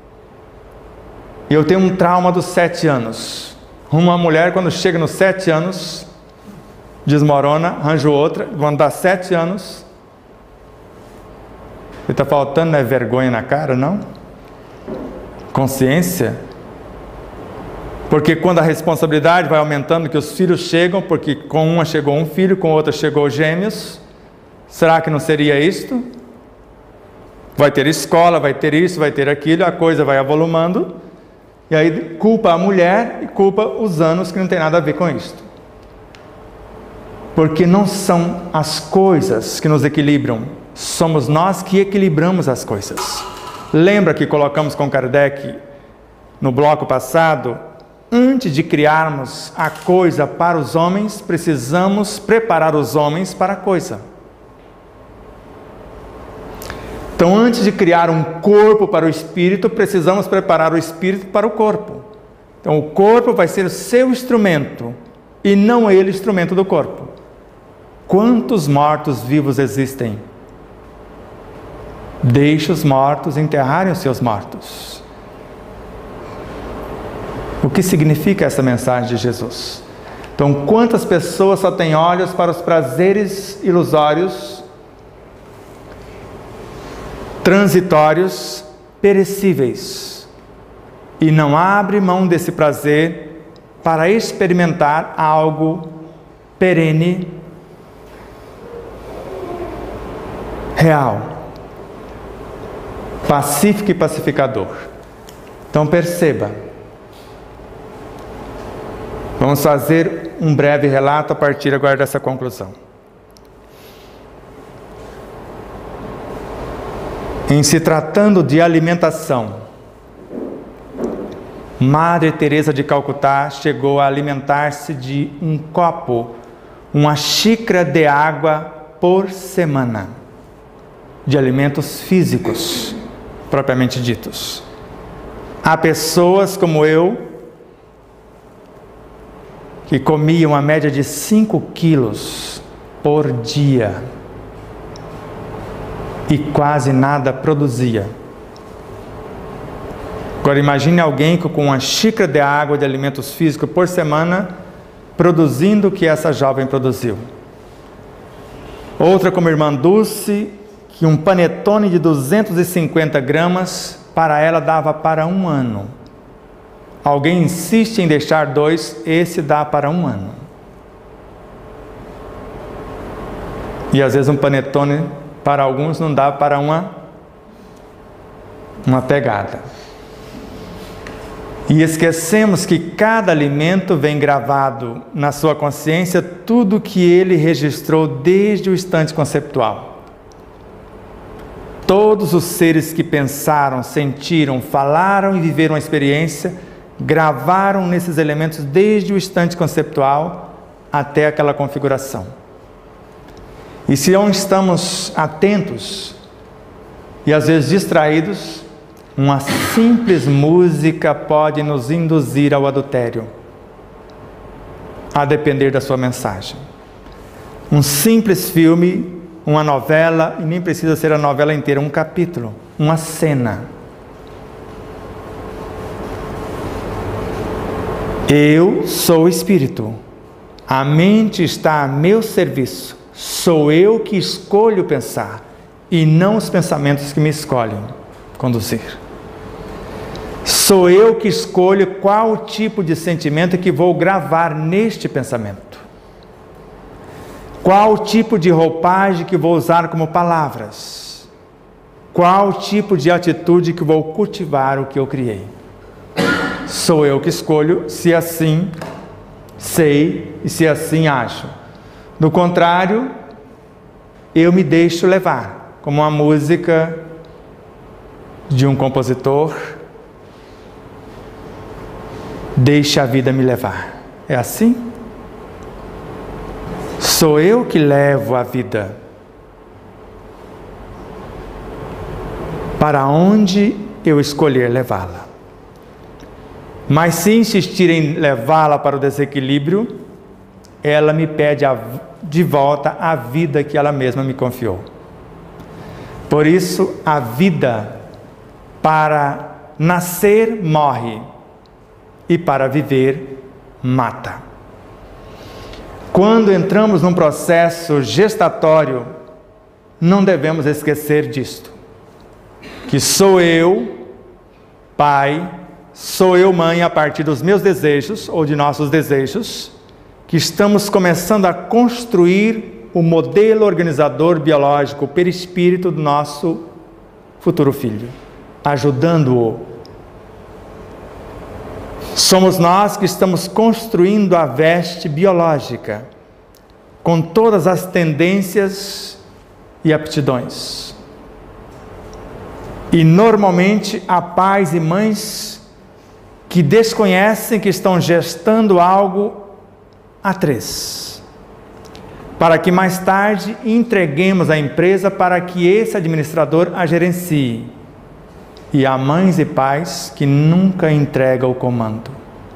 e eu tenho um trauma dos 7 anos. Uma mulher, quando chega nos 7 anos, desmorona, arranja outra, vão dar 7 anos. E está faltando, não é vergonha na cara, não? Consciência. Porque quando a responsabilidade vai aumentando, que os filhos chegam, porque com uma chegou um filho, com outra chegou gêmeos, será que não seria isto? Vai ter escola, vai ter isso, vai ter aquilo, a coisa vai avolumando, e aí culpa a mulher e culpa os anos que não tem nada a ver com isso. Porque não são as coisas que nos equilibram, somos nós que equilibramos as coisas. Lembra que colocamos com Kardec no bloco passado, antes de criarmos a coisa para os homens, precisamos preparar os homens para a coisa. Então, antes de criar um corpo para o espírito, precisamos preparar o espírito para o corpo. Então, o corpo vai ser o seu instrumento e não ele instrumento do corpo. Quantos mortos vivos existem? Deixe os mortos enterrarem os seus mortos. O que significa essa mensagem de Jesus? Então, quantas pessoas só têm olhos para os prazeres ilusórios, transitórios, perecíveis, e não abre mão desse prazer para experimentar algo perene, real, pacífico e pacificador. Então perceba. Vamos fazer um breve relato a partir agora dessa conclusão. Em se tratando de alimentação, Madre Teresa de Calcutá chegou a alimentar-se de um copo uma xícara de água por semana, de alimentos físicos, propriamente ditos. Há pessoas como eu, que comiam uma média de 5 quilos por dia, e quase nada produzia. Agora imagine alguém com uma xícara de água de alimentos físicos por semana, produzindo o que essa jovem produziu. Outra como a irmã Dulce, que um panetone de 250 gramas, para ela dava para 1 ano. Alguém insiste em deixar 2, esse dá para 1 ano. E às vezes um panetone, para alguns, não dá para uma pegada. E esquecemos que cada alimento vem gravado na sua consciência tudo que ele registrou desde o instante conceptual. Todos os seres que pensaram, sentiram, falaram e viveram a experiência, gravaram nesses elementos desde o instante conceptual até aquela configuração. E se não estamos atentos e às vezes distraídos, uma simples música pode nos induzir ao adultério, a depender da sua mensagem. Um simples filme, uma novela, e nem precisa ser a novela inteira, um capítulo, uma cena. Eu sou o Espírito, a mente está a meu serviço, sou eu que escolho pensar, e não os pensamentos que me escolhem conduzir. Sou eu que escolho qual tipo de sentimento que vou gravar neste pensamento. Qual tipo de roupagem que vou usar como palavras. Qual tipo de atitude que vou cultivar o que eu criei. Sou eu que escolho se assim sei e se assim acho. Do contrário, eu me deixo levar, como uma música de um compositor. Deixa a vida me levar. É assim? Sou eu que levo a vida. Para onde eu escolher levá-la. Mas se insistir em levá-la para o desequilíbrio, ela me pede de volta a vida que ela mesma me confiou. Por isso, a vida, para nascer, morre. E para viver, mata. Quando entramos num processo gestatório, não devemos esquecer disto. Que sou eu, pai, sou eu, mãe, a partir dos meus desejos, ou de nossos desejos, que estamos começando a construir o modelo organizador biológico, o perispírito do nosso futuro filho, ajudando-o. Somos nós que estamos construindo a veste biológica, com todas as tendências e aptidões. E normalmente há pais e mães que desconhecem que estão gestando algo a 3, para que mais tarde entreguemos a empresa para que esse administrador a gerencie. E há mães e pais que nunca entregam o comando.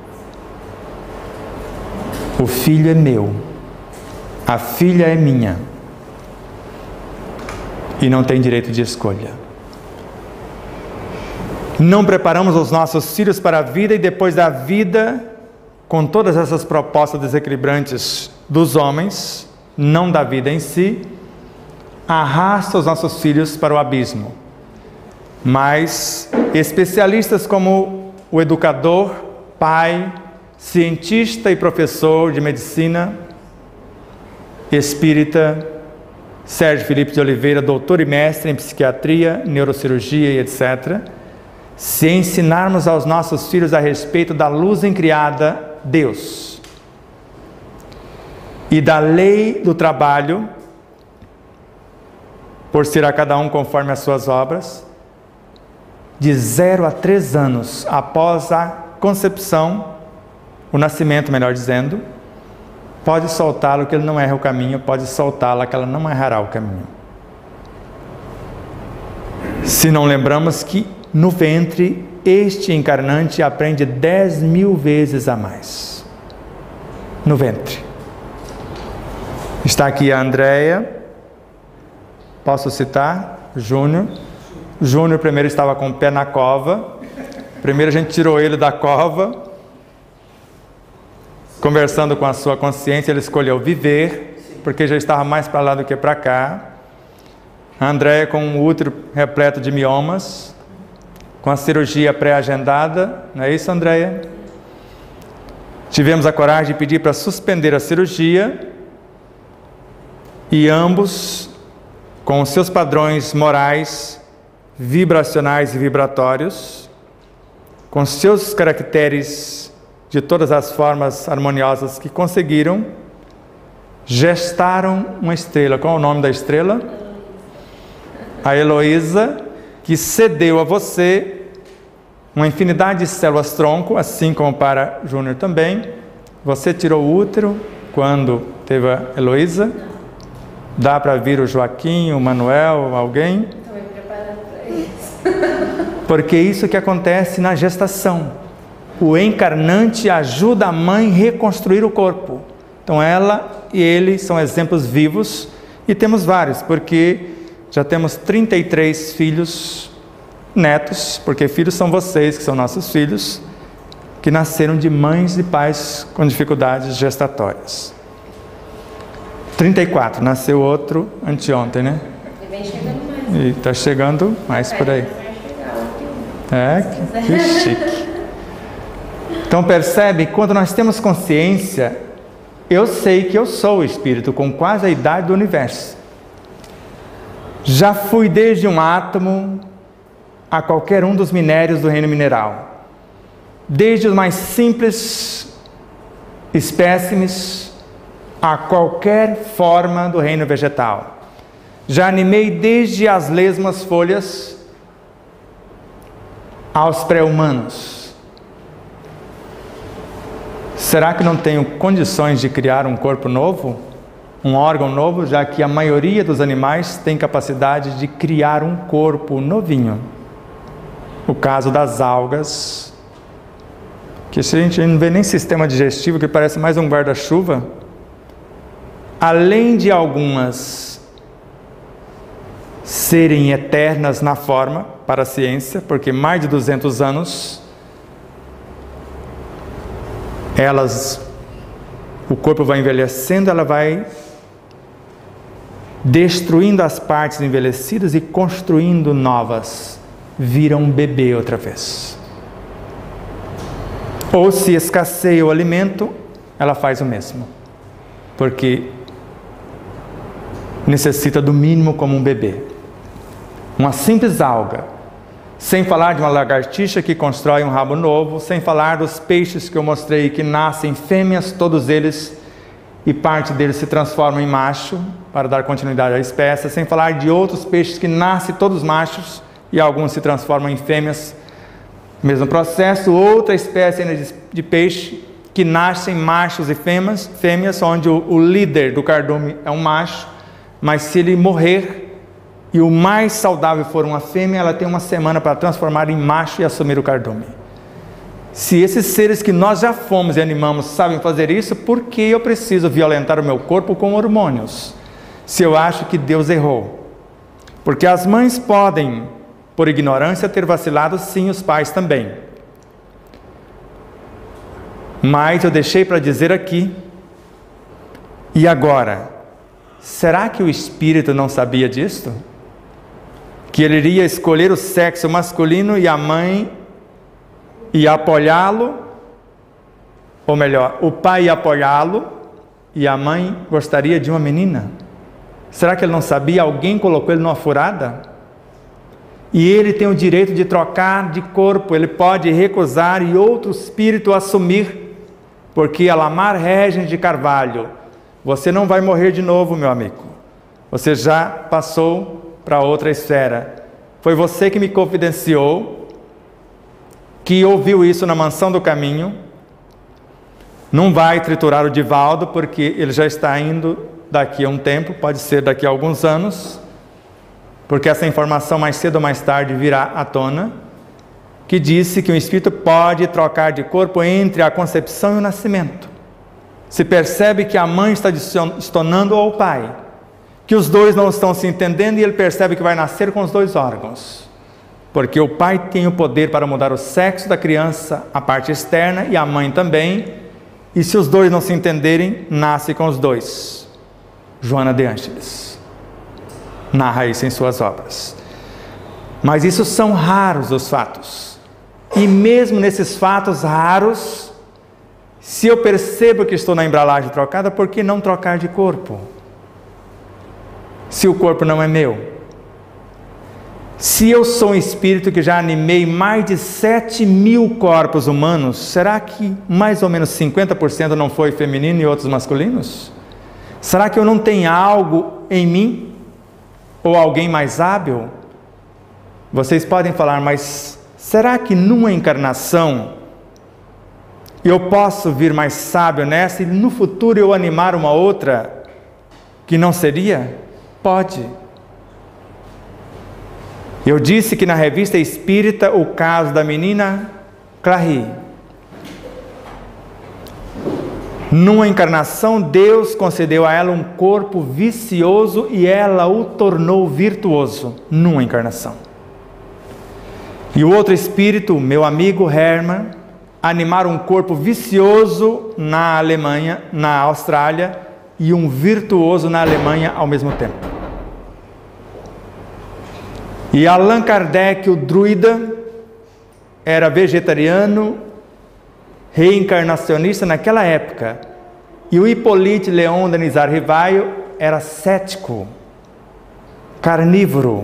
O filho é meu, a filha é minha, e não tem direito de escolha. Não preparamos os nossos filhos para a vida, e depois da vida, com todas essas propostas desequilibrantes dos homens, não da vida em si, arrasta os nossos filhos para o abismo. Mas especialistas como o educador, pai, cientista e professor de medicina, espírita, Sérgio Felipe de Oliveira, doutor e mestre em psiquiatria, neurocirurgia e etc., se ensinarmos aos nossos filhos a respeito da luz incriada, Deus, e da lei do trabalho, por ser a cada um conforme as suas obras, de 0 a 3 anos após a concepção, o nascimento, melhor dizendo, pode soltá-lo que ele não erra o caminho, pode soltá-la que ela não errará o caminho. Se não lembramos que no ventre este encarnante aprende 10.000 vezes a mais. No ventre. Está aqui a Andréia. Posso citar? Júnior. Júnior primeiro estava com o pé na cova. Primeiro a gente tirou ele da cova. Conversando com a sua consciência, ele escolheu viver, porque já estava mais para lá do que para cá. A Andréia com um útero repleto de miomas, com a cirurgia pré-agendada, não é isso, Andréia? Tivemos a coragem de pedir para suspender a cirurgia, e ambos, com os seus padrões morais, vibracionais e vibratórios, com seus caracteres de todas as formas harmoniosas que conseguiram, gestaram uma estrela. Qual é o nome da estrela? A Heloísa, que cedeu a você uma infinidade de células tronco, assim como para Júnior também. Você tirou o útero quando teve a Heloísa? Dá para vir o Joaquim, o Manuel, alguém? Estou me preparando para isso. Porque isso que acontece na gestação. O encarnante ajuda a mãe a reconstruir o corpo. Então ela e ele são exemplos vivos, e temos vários, porque já temos 33 filhos, netos, porque filhos são vocês que são nossos filhos, que nasceram de mães e pais com dificuldades gestatórias. 34, nasceu outro anteontem, né? E vem chegando mais. E está chegando mais por aí. Que chique. Então percebe, quando nós temos consciência, eu sei que eu sou o Espírito com quase a idade do universo. Já fui desde um átomo a qualquer um dos minérios do reino mineral. Desde os mais simples espécimes a qualquer forma do reino vegetal. Já animei desde as lesmas folhas aos pré-humanos. Será que não tenho condições de criar um corpo novo? Um órgão novo, já que a maioria dos animais tem capacidade de criar um corpo novinho. O caso das algas, que a gente não vê nem sistema digestivo, que parece mais um guarda-chuva. Além de algumas serem eternas na forma, para a ciência, porque mais de 200 anos, o corpo vai envelhecendo, ela vai destruindo as partes envelhecidas e construindo novas, vira um bebê outra vez. Ou se escasseia o alimento, ela faz o mesmo, porque necessita do mínimo como um bebê. Uma simples alga, sem falar de uma lagartixa que constrói um rabo novo, sem falar dos peixes que eu mostrei que nascem fêmeas, todos eles, e parte deles se transforma em macho, para dar continuidade à espécie, sem falar de outros peixes que nascem todos machos, e alguns se transformam em fêmeas, mesmo processo. Outra espécie de peixe, que nascem machos e fêmeas, onde o líder do cardume é um macho, mas se ele morrer, e o mais saudável for uma fêmea, ela tem uma semana para transformar em macho e assumir o cardume. Se esses seres que nós já fomos e animamos sabem fazer isso, por que eu preciso violentar o meu corpo com hormônios? Se eu acho que Deus errou. Porque as mães podem, por ignorância, ter vacilado, sim, os pais também. Mas eu deixei para dizer aqui, e agora, será que o Espírito não sabia disto? Que ele iria escolher o sexo masculino e a mãe ia apoiá-lo, ou melhor, o pai ia apoiá-lo e a mãe gostaria de uma menina? Será que ele não sabia? Alguém colocou ele numa furada? E ele tem o direito de trocar de corpo, ele pode recusar e outro espírito assumir, porque Alamar Regem de Carvalho, você não vai morrer de novo, meu amigo. Você já passou para outra esfera. Foi você que me confidenciou, que ouviu isso na Mansão do Caminho, Não vai triturar o Divaldo, porque ele já está indo daqui a um tempo, pode ser daqui a alguns anos, porque essa informação mais cedo ou mais tarde virá à tona, que disse que o espírito pode trocar de corpo entre a concepção e o nascimento. Se percebe que a mãe está destonando ao pai, que os dois não estão se entendendo, e ele percebe que vai nascer com os dois órgãos, porque o pai tem o poder para mudar o sexo da criança, a parte externa, e a mãe também, e se os dois não se entenderem, nasce com os dois. Joana de Ângeles narra isso em suas obras. Mas isso são raros os fatos, e mesmo nesses fatos raros, se eu percebo que estou na embalagem trocada, por que não trocar de corpo? Se o corpo não é meu. Se eu sou um espírito que já animei mais de 7.000 corpos humanos, será que mais ou menos 50% não foi feminino e outros masculinos? Será que eu não tenho algo em mim? Ou alguém mais hábil? Vocês podem falar, mas será que numa encarnação eu posso vir mais sábio nessa e no futuro eu animar uma outra que não seria? Pode. Eu disse que na revista Espírita o caso da menina Clary. Numa encarnação, Deus concedeu a ela um corpo vicioso e ela o tornou virtuoso. Numa encarnação. E o outro espírito, meu amigo Hermann, animar um corpo vicioso na Alemanha, na Austrália, e um virtuoso na Alemanha ao mesmo tempo. E Allan Kardec, o druida, era vegetariano, reencarnacionista naquela época. E o Hippolyte Léon Denisard Rivaio era cético, carnívoro.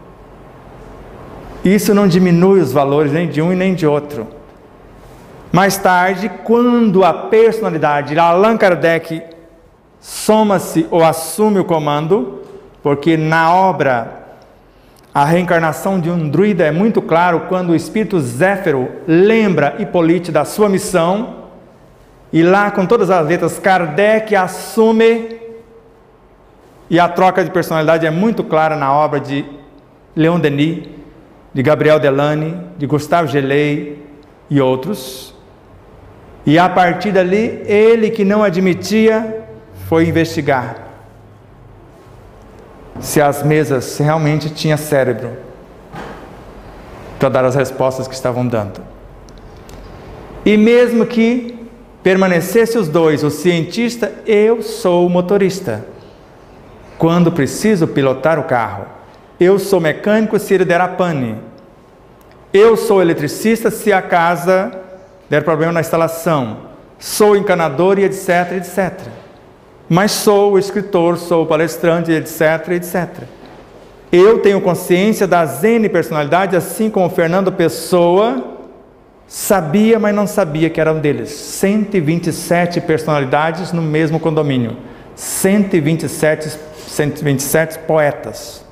Isso não diminui os valores nem de um e nem de outro. Mais tarde, quando a personalidade de Allan Kardec soma-se ou assume o comando, porque na obra a reencarnação de um druida é muito claro quando o espírito Zéfiro lembra Hippolyte da sua missão, e lá com todas as letras Kardec assume, e a troca de personalidade é muito clara na obra de Leon Denis, de Gabriel Delany, de Gustave Geley e outros. E a partir dali, ele que não admitia, foi investigar se as mesas realmente tinham cérebro para dar as respostas que estavam dando. E mesmo que permanecesse os dois, o cientista, eu sou o motorista, quando preciso pilotar o carro. Eu sou mecânico se ele der a pane. Eu sou eletricista se a casa der problema na instalação. Sou encanador e etc, etc. Mas sou o escritor, sou o palestrante, etc, etc. Eu tenho consciência das N personalidades, assim como Fernando Pessoa sabia, mas não sabia que era um deles. 127 personalidades no mesmo condomínio. 127 poetas.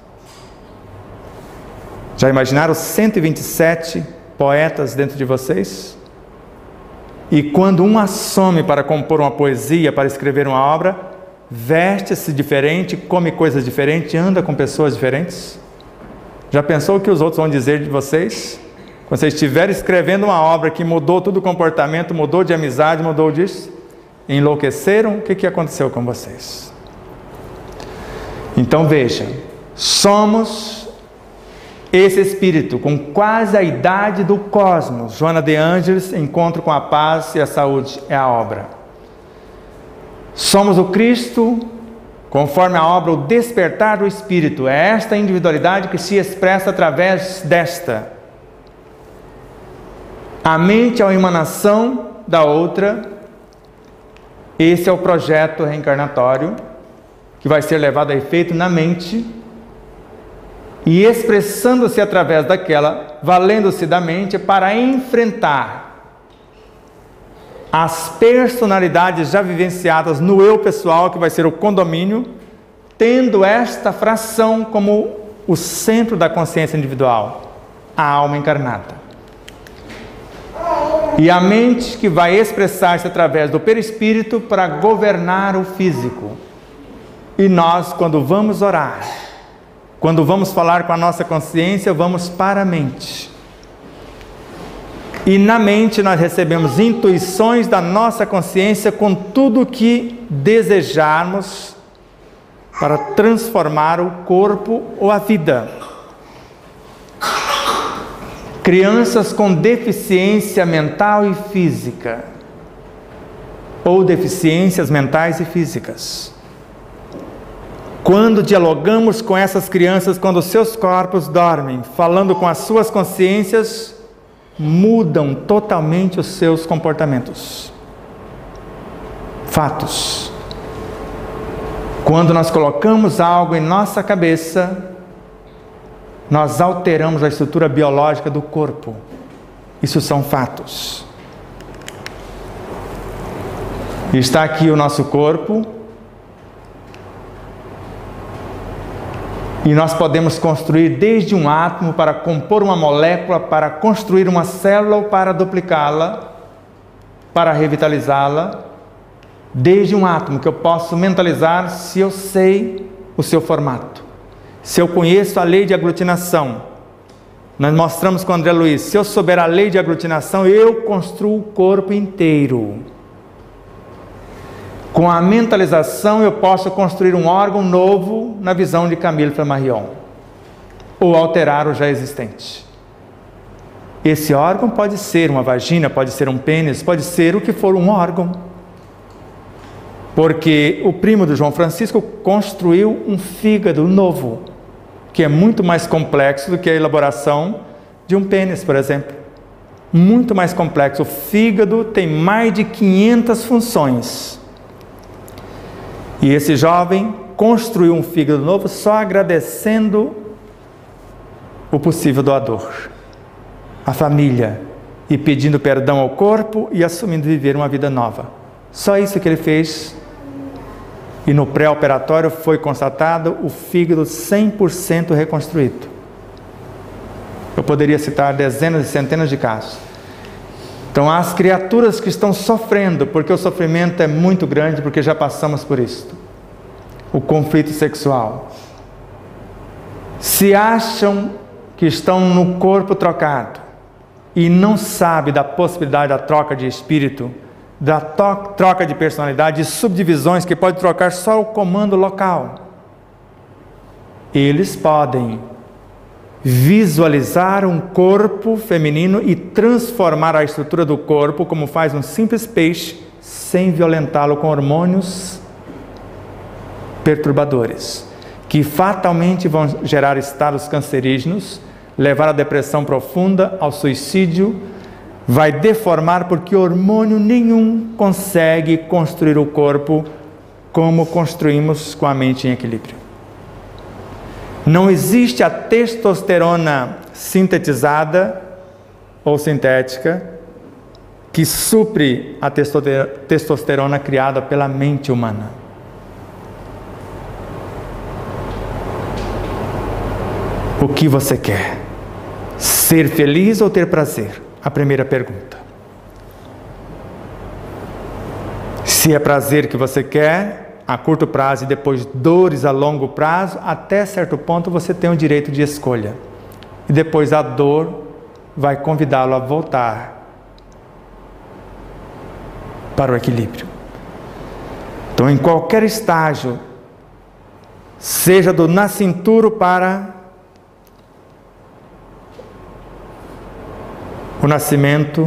Já imaginaram 127 poetas dentro de vocês? E quando um assume para compor uma poesia, para escrever uma obra, veste-se diferente, come coisas diferentes, anda com pessoas diferentes? Já pensou o que os outros vão dizer de vocês? Quando vocês estiverem escrevendo uma obra que mudou todo o comportamento, mudou de amizade, mudou disso, enlouqueceram, o que aconteceu com vocês? Então veja, somos esse espírito com quase a idade do cosmos. Joana de Ângeles, Encontro com a Paz e a Saúde, é a obra. Somos o Cristo, conforme a obra, o despertar do espírito. É esta individualidade que se expressa através desta. A mente é uma emanação da outra. Esse é o projeto reencarnatório que vai ser levado a efeito na mente, e expressando-se através daquela, valendo-se da mente para enfrentar as personalidades já vivenciadas no eu pessoal, que vai ser o condomínio, tendo esta fração como o centro da consciência individual, a alma encarnada. E a mente que vai expressar-se através do perispírito para governar o físico. E nós, quando vamos orar, quando vamos falar com a nossa consciência, vamos para a mente. E na mente nós recebemos intuições da nossa consciência com tudo o que desejarmos para transformar o corpo ou a vida. Crianças com deficiência mental e física, ou deficiências mentais e físicas. Quando dialogamos com essas crianças, quando seus corpos dormem, falando com as suas consciências, mudam totalmente os seus comportamentos. Fatos. Quando nós colocamos algo em nossa cabeça, nós alteramos a estrutura biológica do corpo. Isso são fatos. E está aqui o nosso corpo. E nós podemos construir desde um átomo para compor uma molécula, para construir uma célula ou para duplicá-la, para revitalizá-la. Desde um átomo que eu posso mentalizar se eu sei o seu formato. Se eu conheço a lei de aglutinação. Nós mostramos com o André Luiz, se eu souber a lei de aglutinação, eu construo o corpo inteiro. Com a mentalização eu posso construir um órgão novo na visão de Camille Flammarion, ou alterar o já existente. Esse órgão pode ser uma vagina, pode ser um pênis, pode ser o que for um órgão. Porque o primo do João Francisco construiu um fígado novo, que é muito mais complexo do que a elaboração de um pênis, por exemplo. Muito mais complexo. O fígado tem mais de 500 funções. E esse jovem construiu um fígado novo só agradecendo o possível doador, a família, e pedindo perdão ao corpo e assumindo viver uma vida nova. Só isso que ele fez. E no pré-operatório foi constatado o fígado 100% reconstruído. Eu poderia citar dezenas e centenas de casos. Então, as criaturas que estão sofrendo, porque o sofrimento é muito grande, porque já passamos por isso. O conflito sexual. Se acham que estão no corpo trocado e não sabem da possibilidade da troca de espírito, da troca de personalidade, de subdivisões que pode trocar só o comando local, eles podem visualizar um corpo feminino e transformar a estrutura do corpo como faz um simples peixe, sem violentá-lo com hormônios perturbadores, que fatalmente vão gerar estados cancerígenos, levar à depressão profunda, ao suicídio, vai deformar, porque hormônio nenhum consegue construir o corpo como construímos com a mente em equilíbrio. Não existe a testosterona sintetizada ou sintética que supre a testosterona criada pela mente humana. O que você quer? Ser feliz ou ter prazer? A primeira pergunta. Se é prazer que você quer, a curto prazo e depois dores a longo prazo, até certo ponto você tem o direito de escolha. E depois a dor vai convidá-lo a voltar para o equilíbrio. Então, em qualquer estágio, seja do nascituro para o nascimento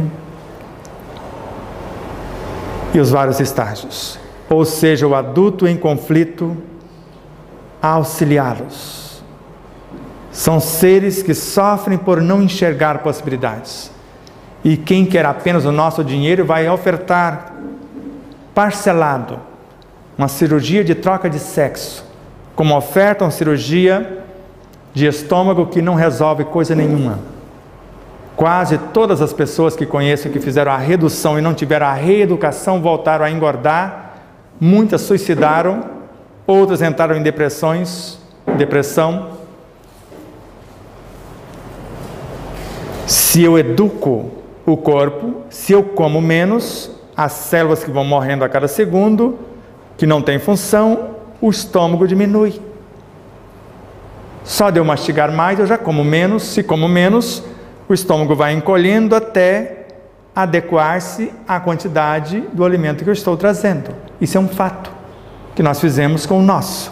e os vários estágios, ou seja, o adulto em conflito, auxiliá-los. São seres que sofrem por não enxergar possibilidades. E quem quer apenas o nosso dinheiro vai ofertar parcelado uma cirurgia de troca de sexo, como oferta uma cirurgia de estômago que não resolve coisa nenhuma. Quase todas as pessoas que conheço que fizeram a redução e não tiveram a reeducação voltaram a engordar. Muitas suicidaram, outras entraram em depressão. Se eu educo o corpo, se eu como menos, as células que vão morrendo a cada segundo, que não tem função, o estômago diminui. Só de eu mastigar mais, eu já como menos. Se como menos, o estômago vai encolhendo até adequar-se à quantidade do alimento que eu estou trazendo. Isso é um fato que nós fizemos com o nosso.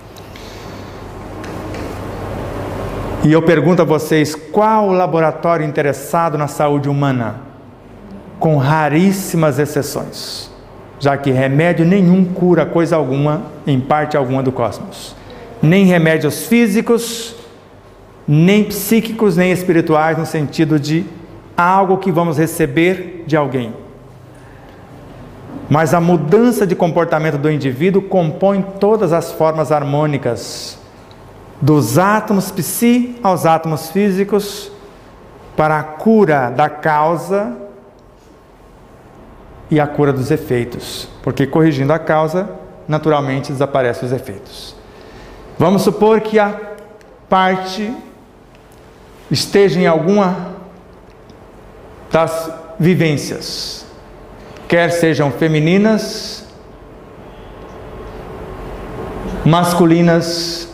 E eu pergunto a vocês, qual o laboratório interessado na saúde humana? Com raríssimas exceções, já que remédio nenhum cura coisa alguma, em parte alguma do cosmos. Nem remédios físicos, nem psíquicos, nem espirituais, no sentido de algo que vamos receber de alguém. Mas a mudança de comportamento do indivíduo compõe todas as formas harmônicas, dos átomos psi aos átomos físicos, para a cura da causa e a cura dos efeitos, porque corrigindo a causa, naturalmente desaparecem os efeitos. Vamos supor que a parte esteja em alguma das vivências, quer sejam femininas, masculinas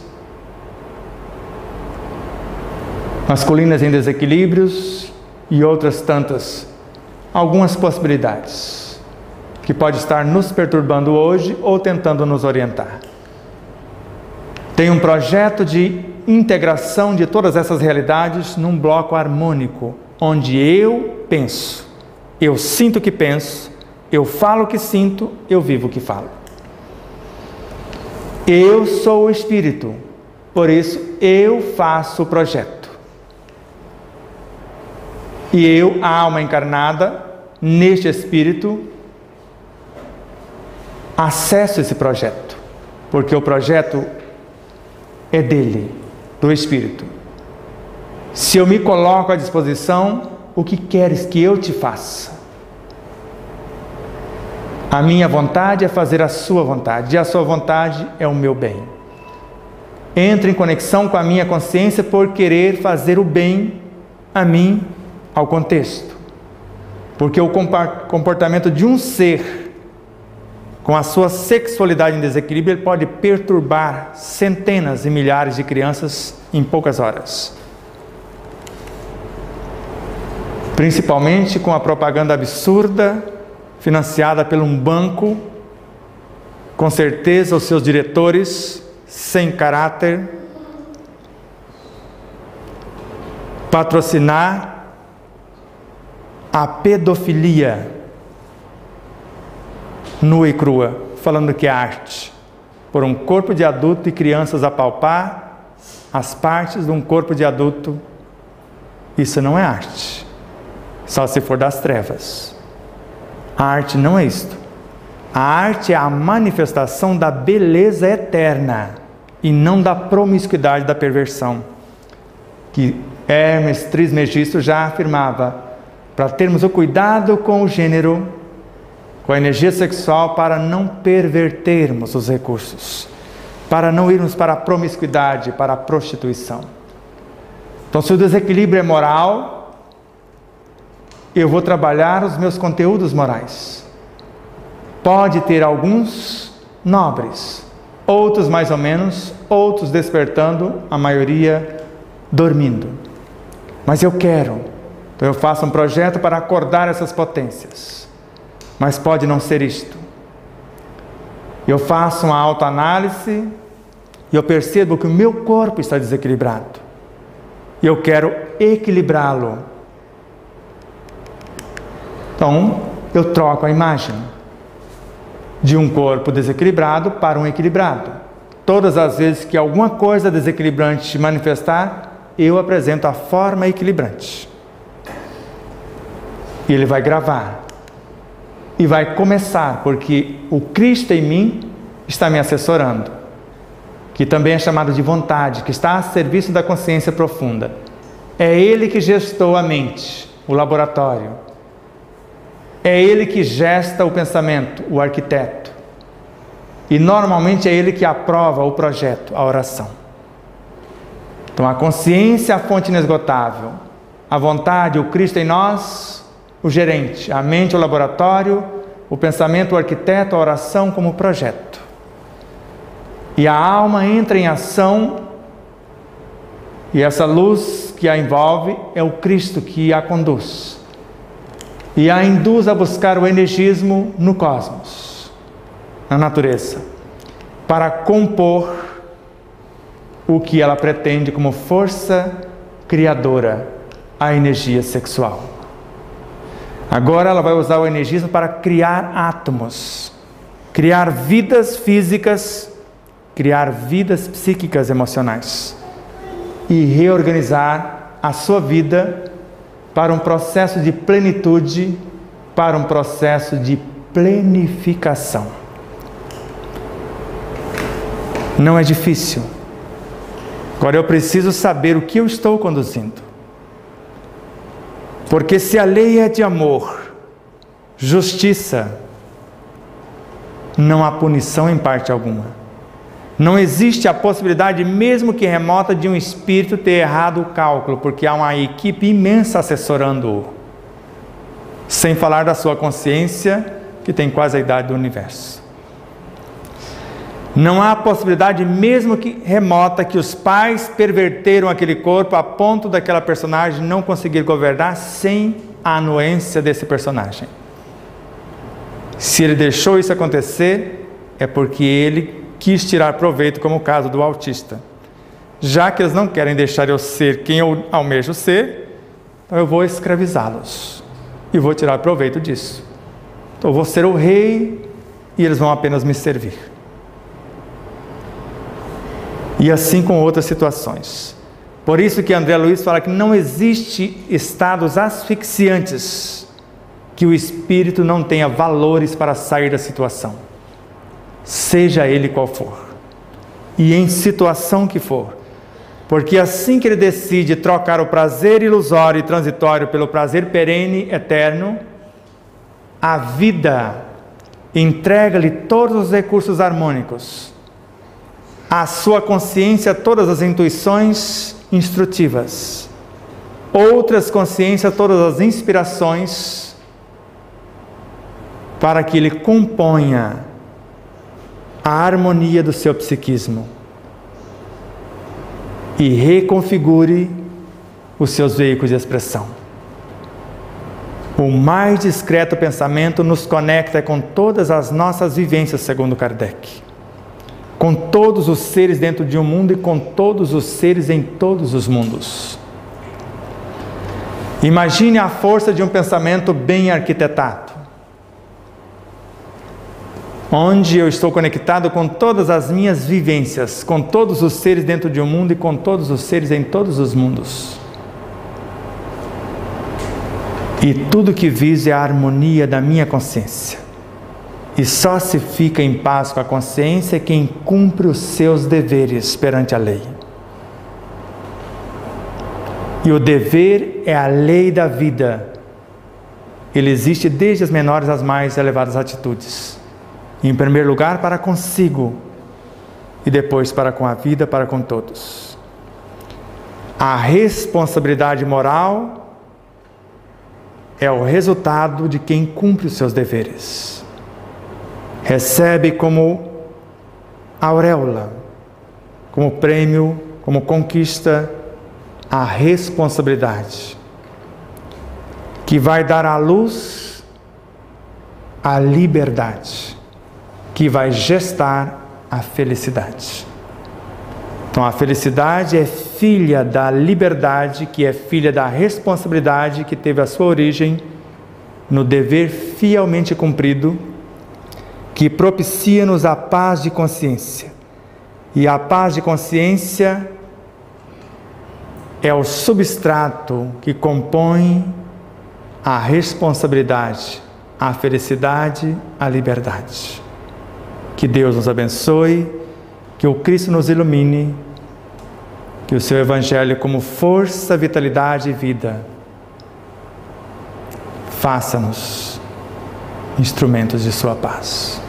em desequilíbrios e outras tantas, algumas possibilidades que pode estar nos perturbando hoje ou tentando nos orientar. Tem um projeto de integração de todas essas realidades num bloco harmônico, onde eu penso, eu sinto o que penso, eu falo o que sinto, eu vivo o que falo. Eu sou o espírito, por isso eu faço o projeto. E eu, a alma encarnada, neste espírito, acesso esse projeto, porque o projeto é dele, do espírito. Se eu me coloco à disposição, o que queres que eu te faça? A minha vontade é fazer a sua vontade, e a sua vontade é o meu bem. Entre em conexão com a minha consciência por querer fazer o bem a mim, ao contexto. Porque o comportamento de um ser com a sua sexualidade em desequilíbrio, ele pode perturbar centenas e milhares de crianças em poucas horas. Principalmente com a propaganda absurda, financiada por um banco, com certeza os seus diretores, sem caráter, patrocinar a pedofilia nua e crua, falando que é arte, por um corpo de adulto e crianças a palpar as partes de um corpo de adulto. Isso não é arte, só se for das trevas. A arte não é isto. A arte é a manifestação da beleza eterna e não da promiscuidade, da perversão, que Hermes Trismegisto já afirmava, para termos o cuidado com o gênero, com a energia sexual, para não pervertermos os recursos, para não irmos para a promiscuidade, para a prostituição. Então, se o desequilíbrio é moral, eu vou trabalhar os meus conteúdos morais. Pode ter alguns nobres, outros mais ou menos, outros despertando, a maioria dormindo. Mas eu quero. Então eu faço um projeto para acordar essas potências. Mas pode não ser isto. Eu faço uma autoanálise e eu percebo que o meu corpo está desequilibrado. E eu quero equilibrá-lo. Então, eu troco a imagem de um corpo desequilibrado para um equilibrado. Todas as vezes que alguma coisa desequilibrante se manifestar, eu apresento a forma equilibrante. E ele vai gravar. E vai começar, porque o Cristo em mim está me assessorando, que também é chamado de vontade, que está a serviço da consciência profunda. É Ele que gestou a mente, o laboratório. É Ele que gesta o pensamento, o arquiteto. E normalmente é Ele que aprova o projeto, a oração. Então a consciência é a fonte inesgotável. A vontade, o Cristo em nós, o gerente, a mente o laboratório, o pensamento o arquiteto, a oração como projeto. E a alma entra em ação, e essa luz que a envolve é o Cristo que a conduz. E a induz a buscar o energismo no cosmos, na natureza, para compor o que ela pretende como força criadora, a energia sexual. Agora ela vai usar o energismo para criar átomos, criar vidas físicas, criar vidas psíquicas emocionais e reorganizar a sua vida para um processo de plenitude, para um processo de plenificação. Não é difícil. Agora eu preciso saber o que eu estou conduzindo. Porque se a lei é de amor, justiça, não há punição em parte alguma. Não existe a possibilidade, mesmo que remota, de um espírito ter errado o cálculo, porque há uma equipe imensa assessorando-o. Sem falar da sua consciência, que tem quase a idade do universo. Não há possibilidade, mesmo que remota, que os pais perverteram aquele corpo a ponto daquela personagem não conseguir governar sem a anuência desse personagem. Se ele deixou isso acontecer, é porque ele quis tirar proveito, como o caso do autista. Já que eles não querem deixar eu ser quem eu almejo ser, então eu vou escravizá-los e vou tirar proveito disso. Então eu vou ser o rei e eles vão apenas me servir. E assim com outras situações. Por isso que André Luiz fala que não existe estados asfixiantes que o espírito não tenha valores para sair da situação, seja ele qual for, e em situação que for. Porque assim que ele decide trocar o prazer ilusório e transitório pelo prazer perene, eterno, a vida entrega-lhe todos os recursos harmônicos, a sua consciência todas as intuições instrutivas, outras consciências todas as inspirações, para que ele componha a harmonia do seu psiquismo e reconfigure os seus veículos de expressão. O mais discreto pensamento nos conecta com todas as nossas vivências, segundo Kardec, com todos os seres dentro de um mundo e com todos os seres em todos os mundos. Imagine a força de um pensamento bem arquitetado, onde eu estou conectado com todas as minhas vivências, com todos os seres dentro de um mundo e com todos os seres em todos os mundos. E tudo que viso é a harmonia da minha consciência. E só se fica em paz com a consciência quem cumpre os seus deveres perante a lei. E o dever é a lei da vida. Ele existe desde as menores às mais elevadas atitudes. Em primeiro lugar para consigo, e depois para com a vida, para com todos. A responsabilidade moral é o resultado de quem cumpre os seus deveres. Recebe como auréola, como prêmio, como conquista, a responsabilidade, que vai dar à luz a liberdade, que vai gestar a felicidade. Então a felicidade é filha da liberdade, que é filha da responsabilidade, que teve a sua origem no dever fielmente cumprido, que propicia-nos a paz de consciência. E a paz de consciência é o substrato que compõe a responsabilidade, a felicidade, a liberdade. Que Deus nos abençoe, que o Cristo nos ilumine, que o seu Evangelho, como força, vitalidade e vida, faça-nos instrumentos de sua paz.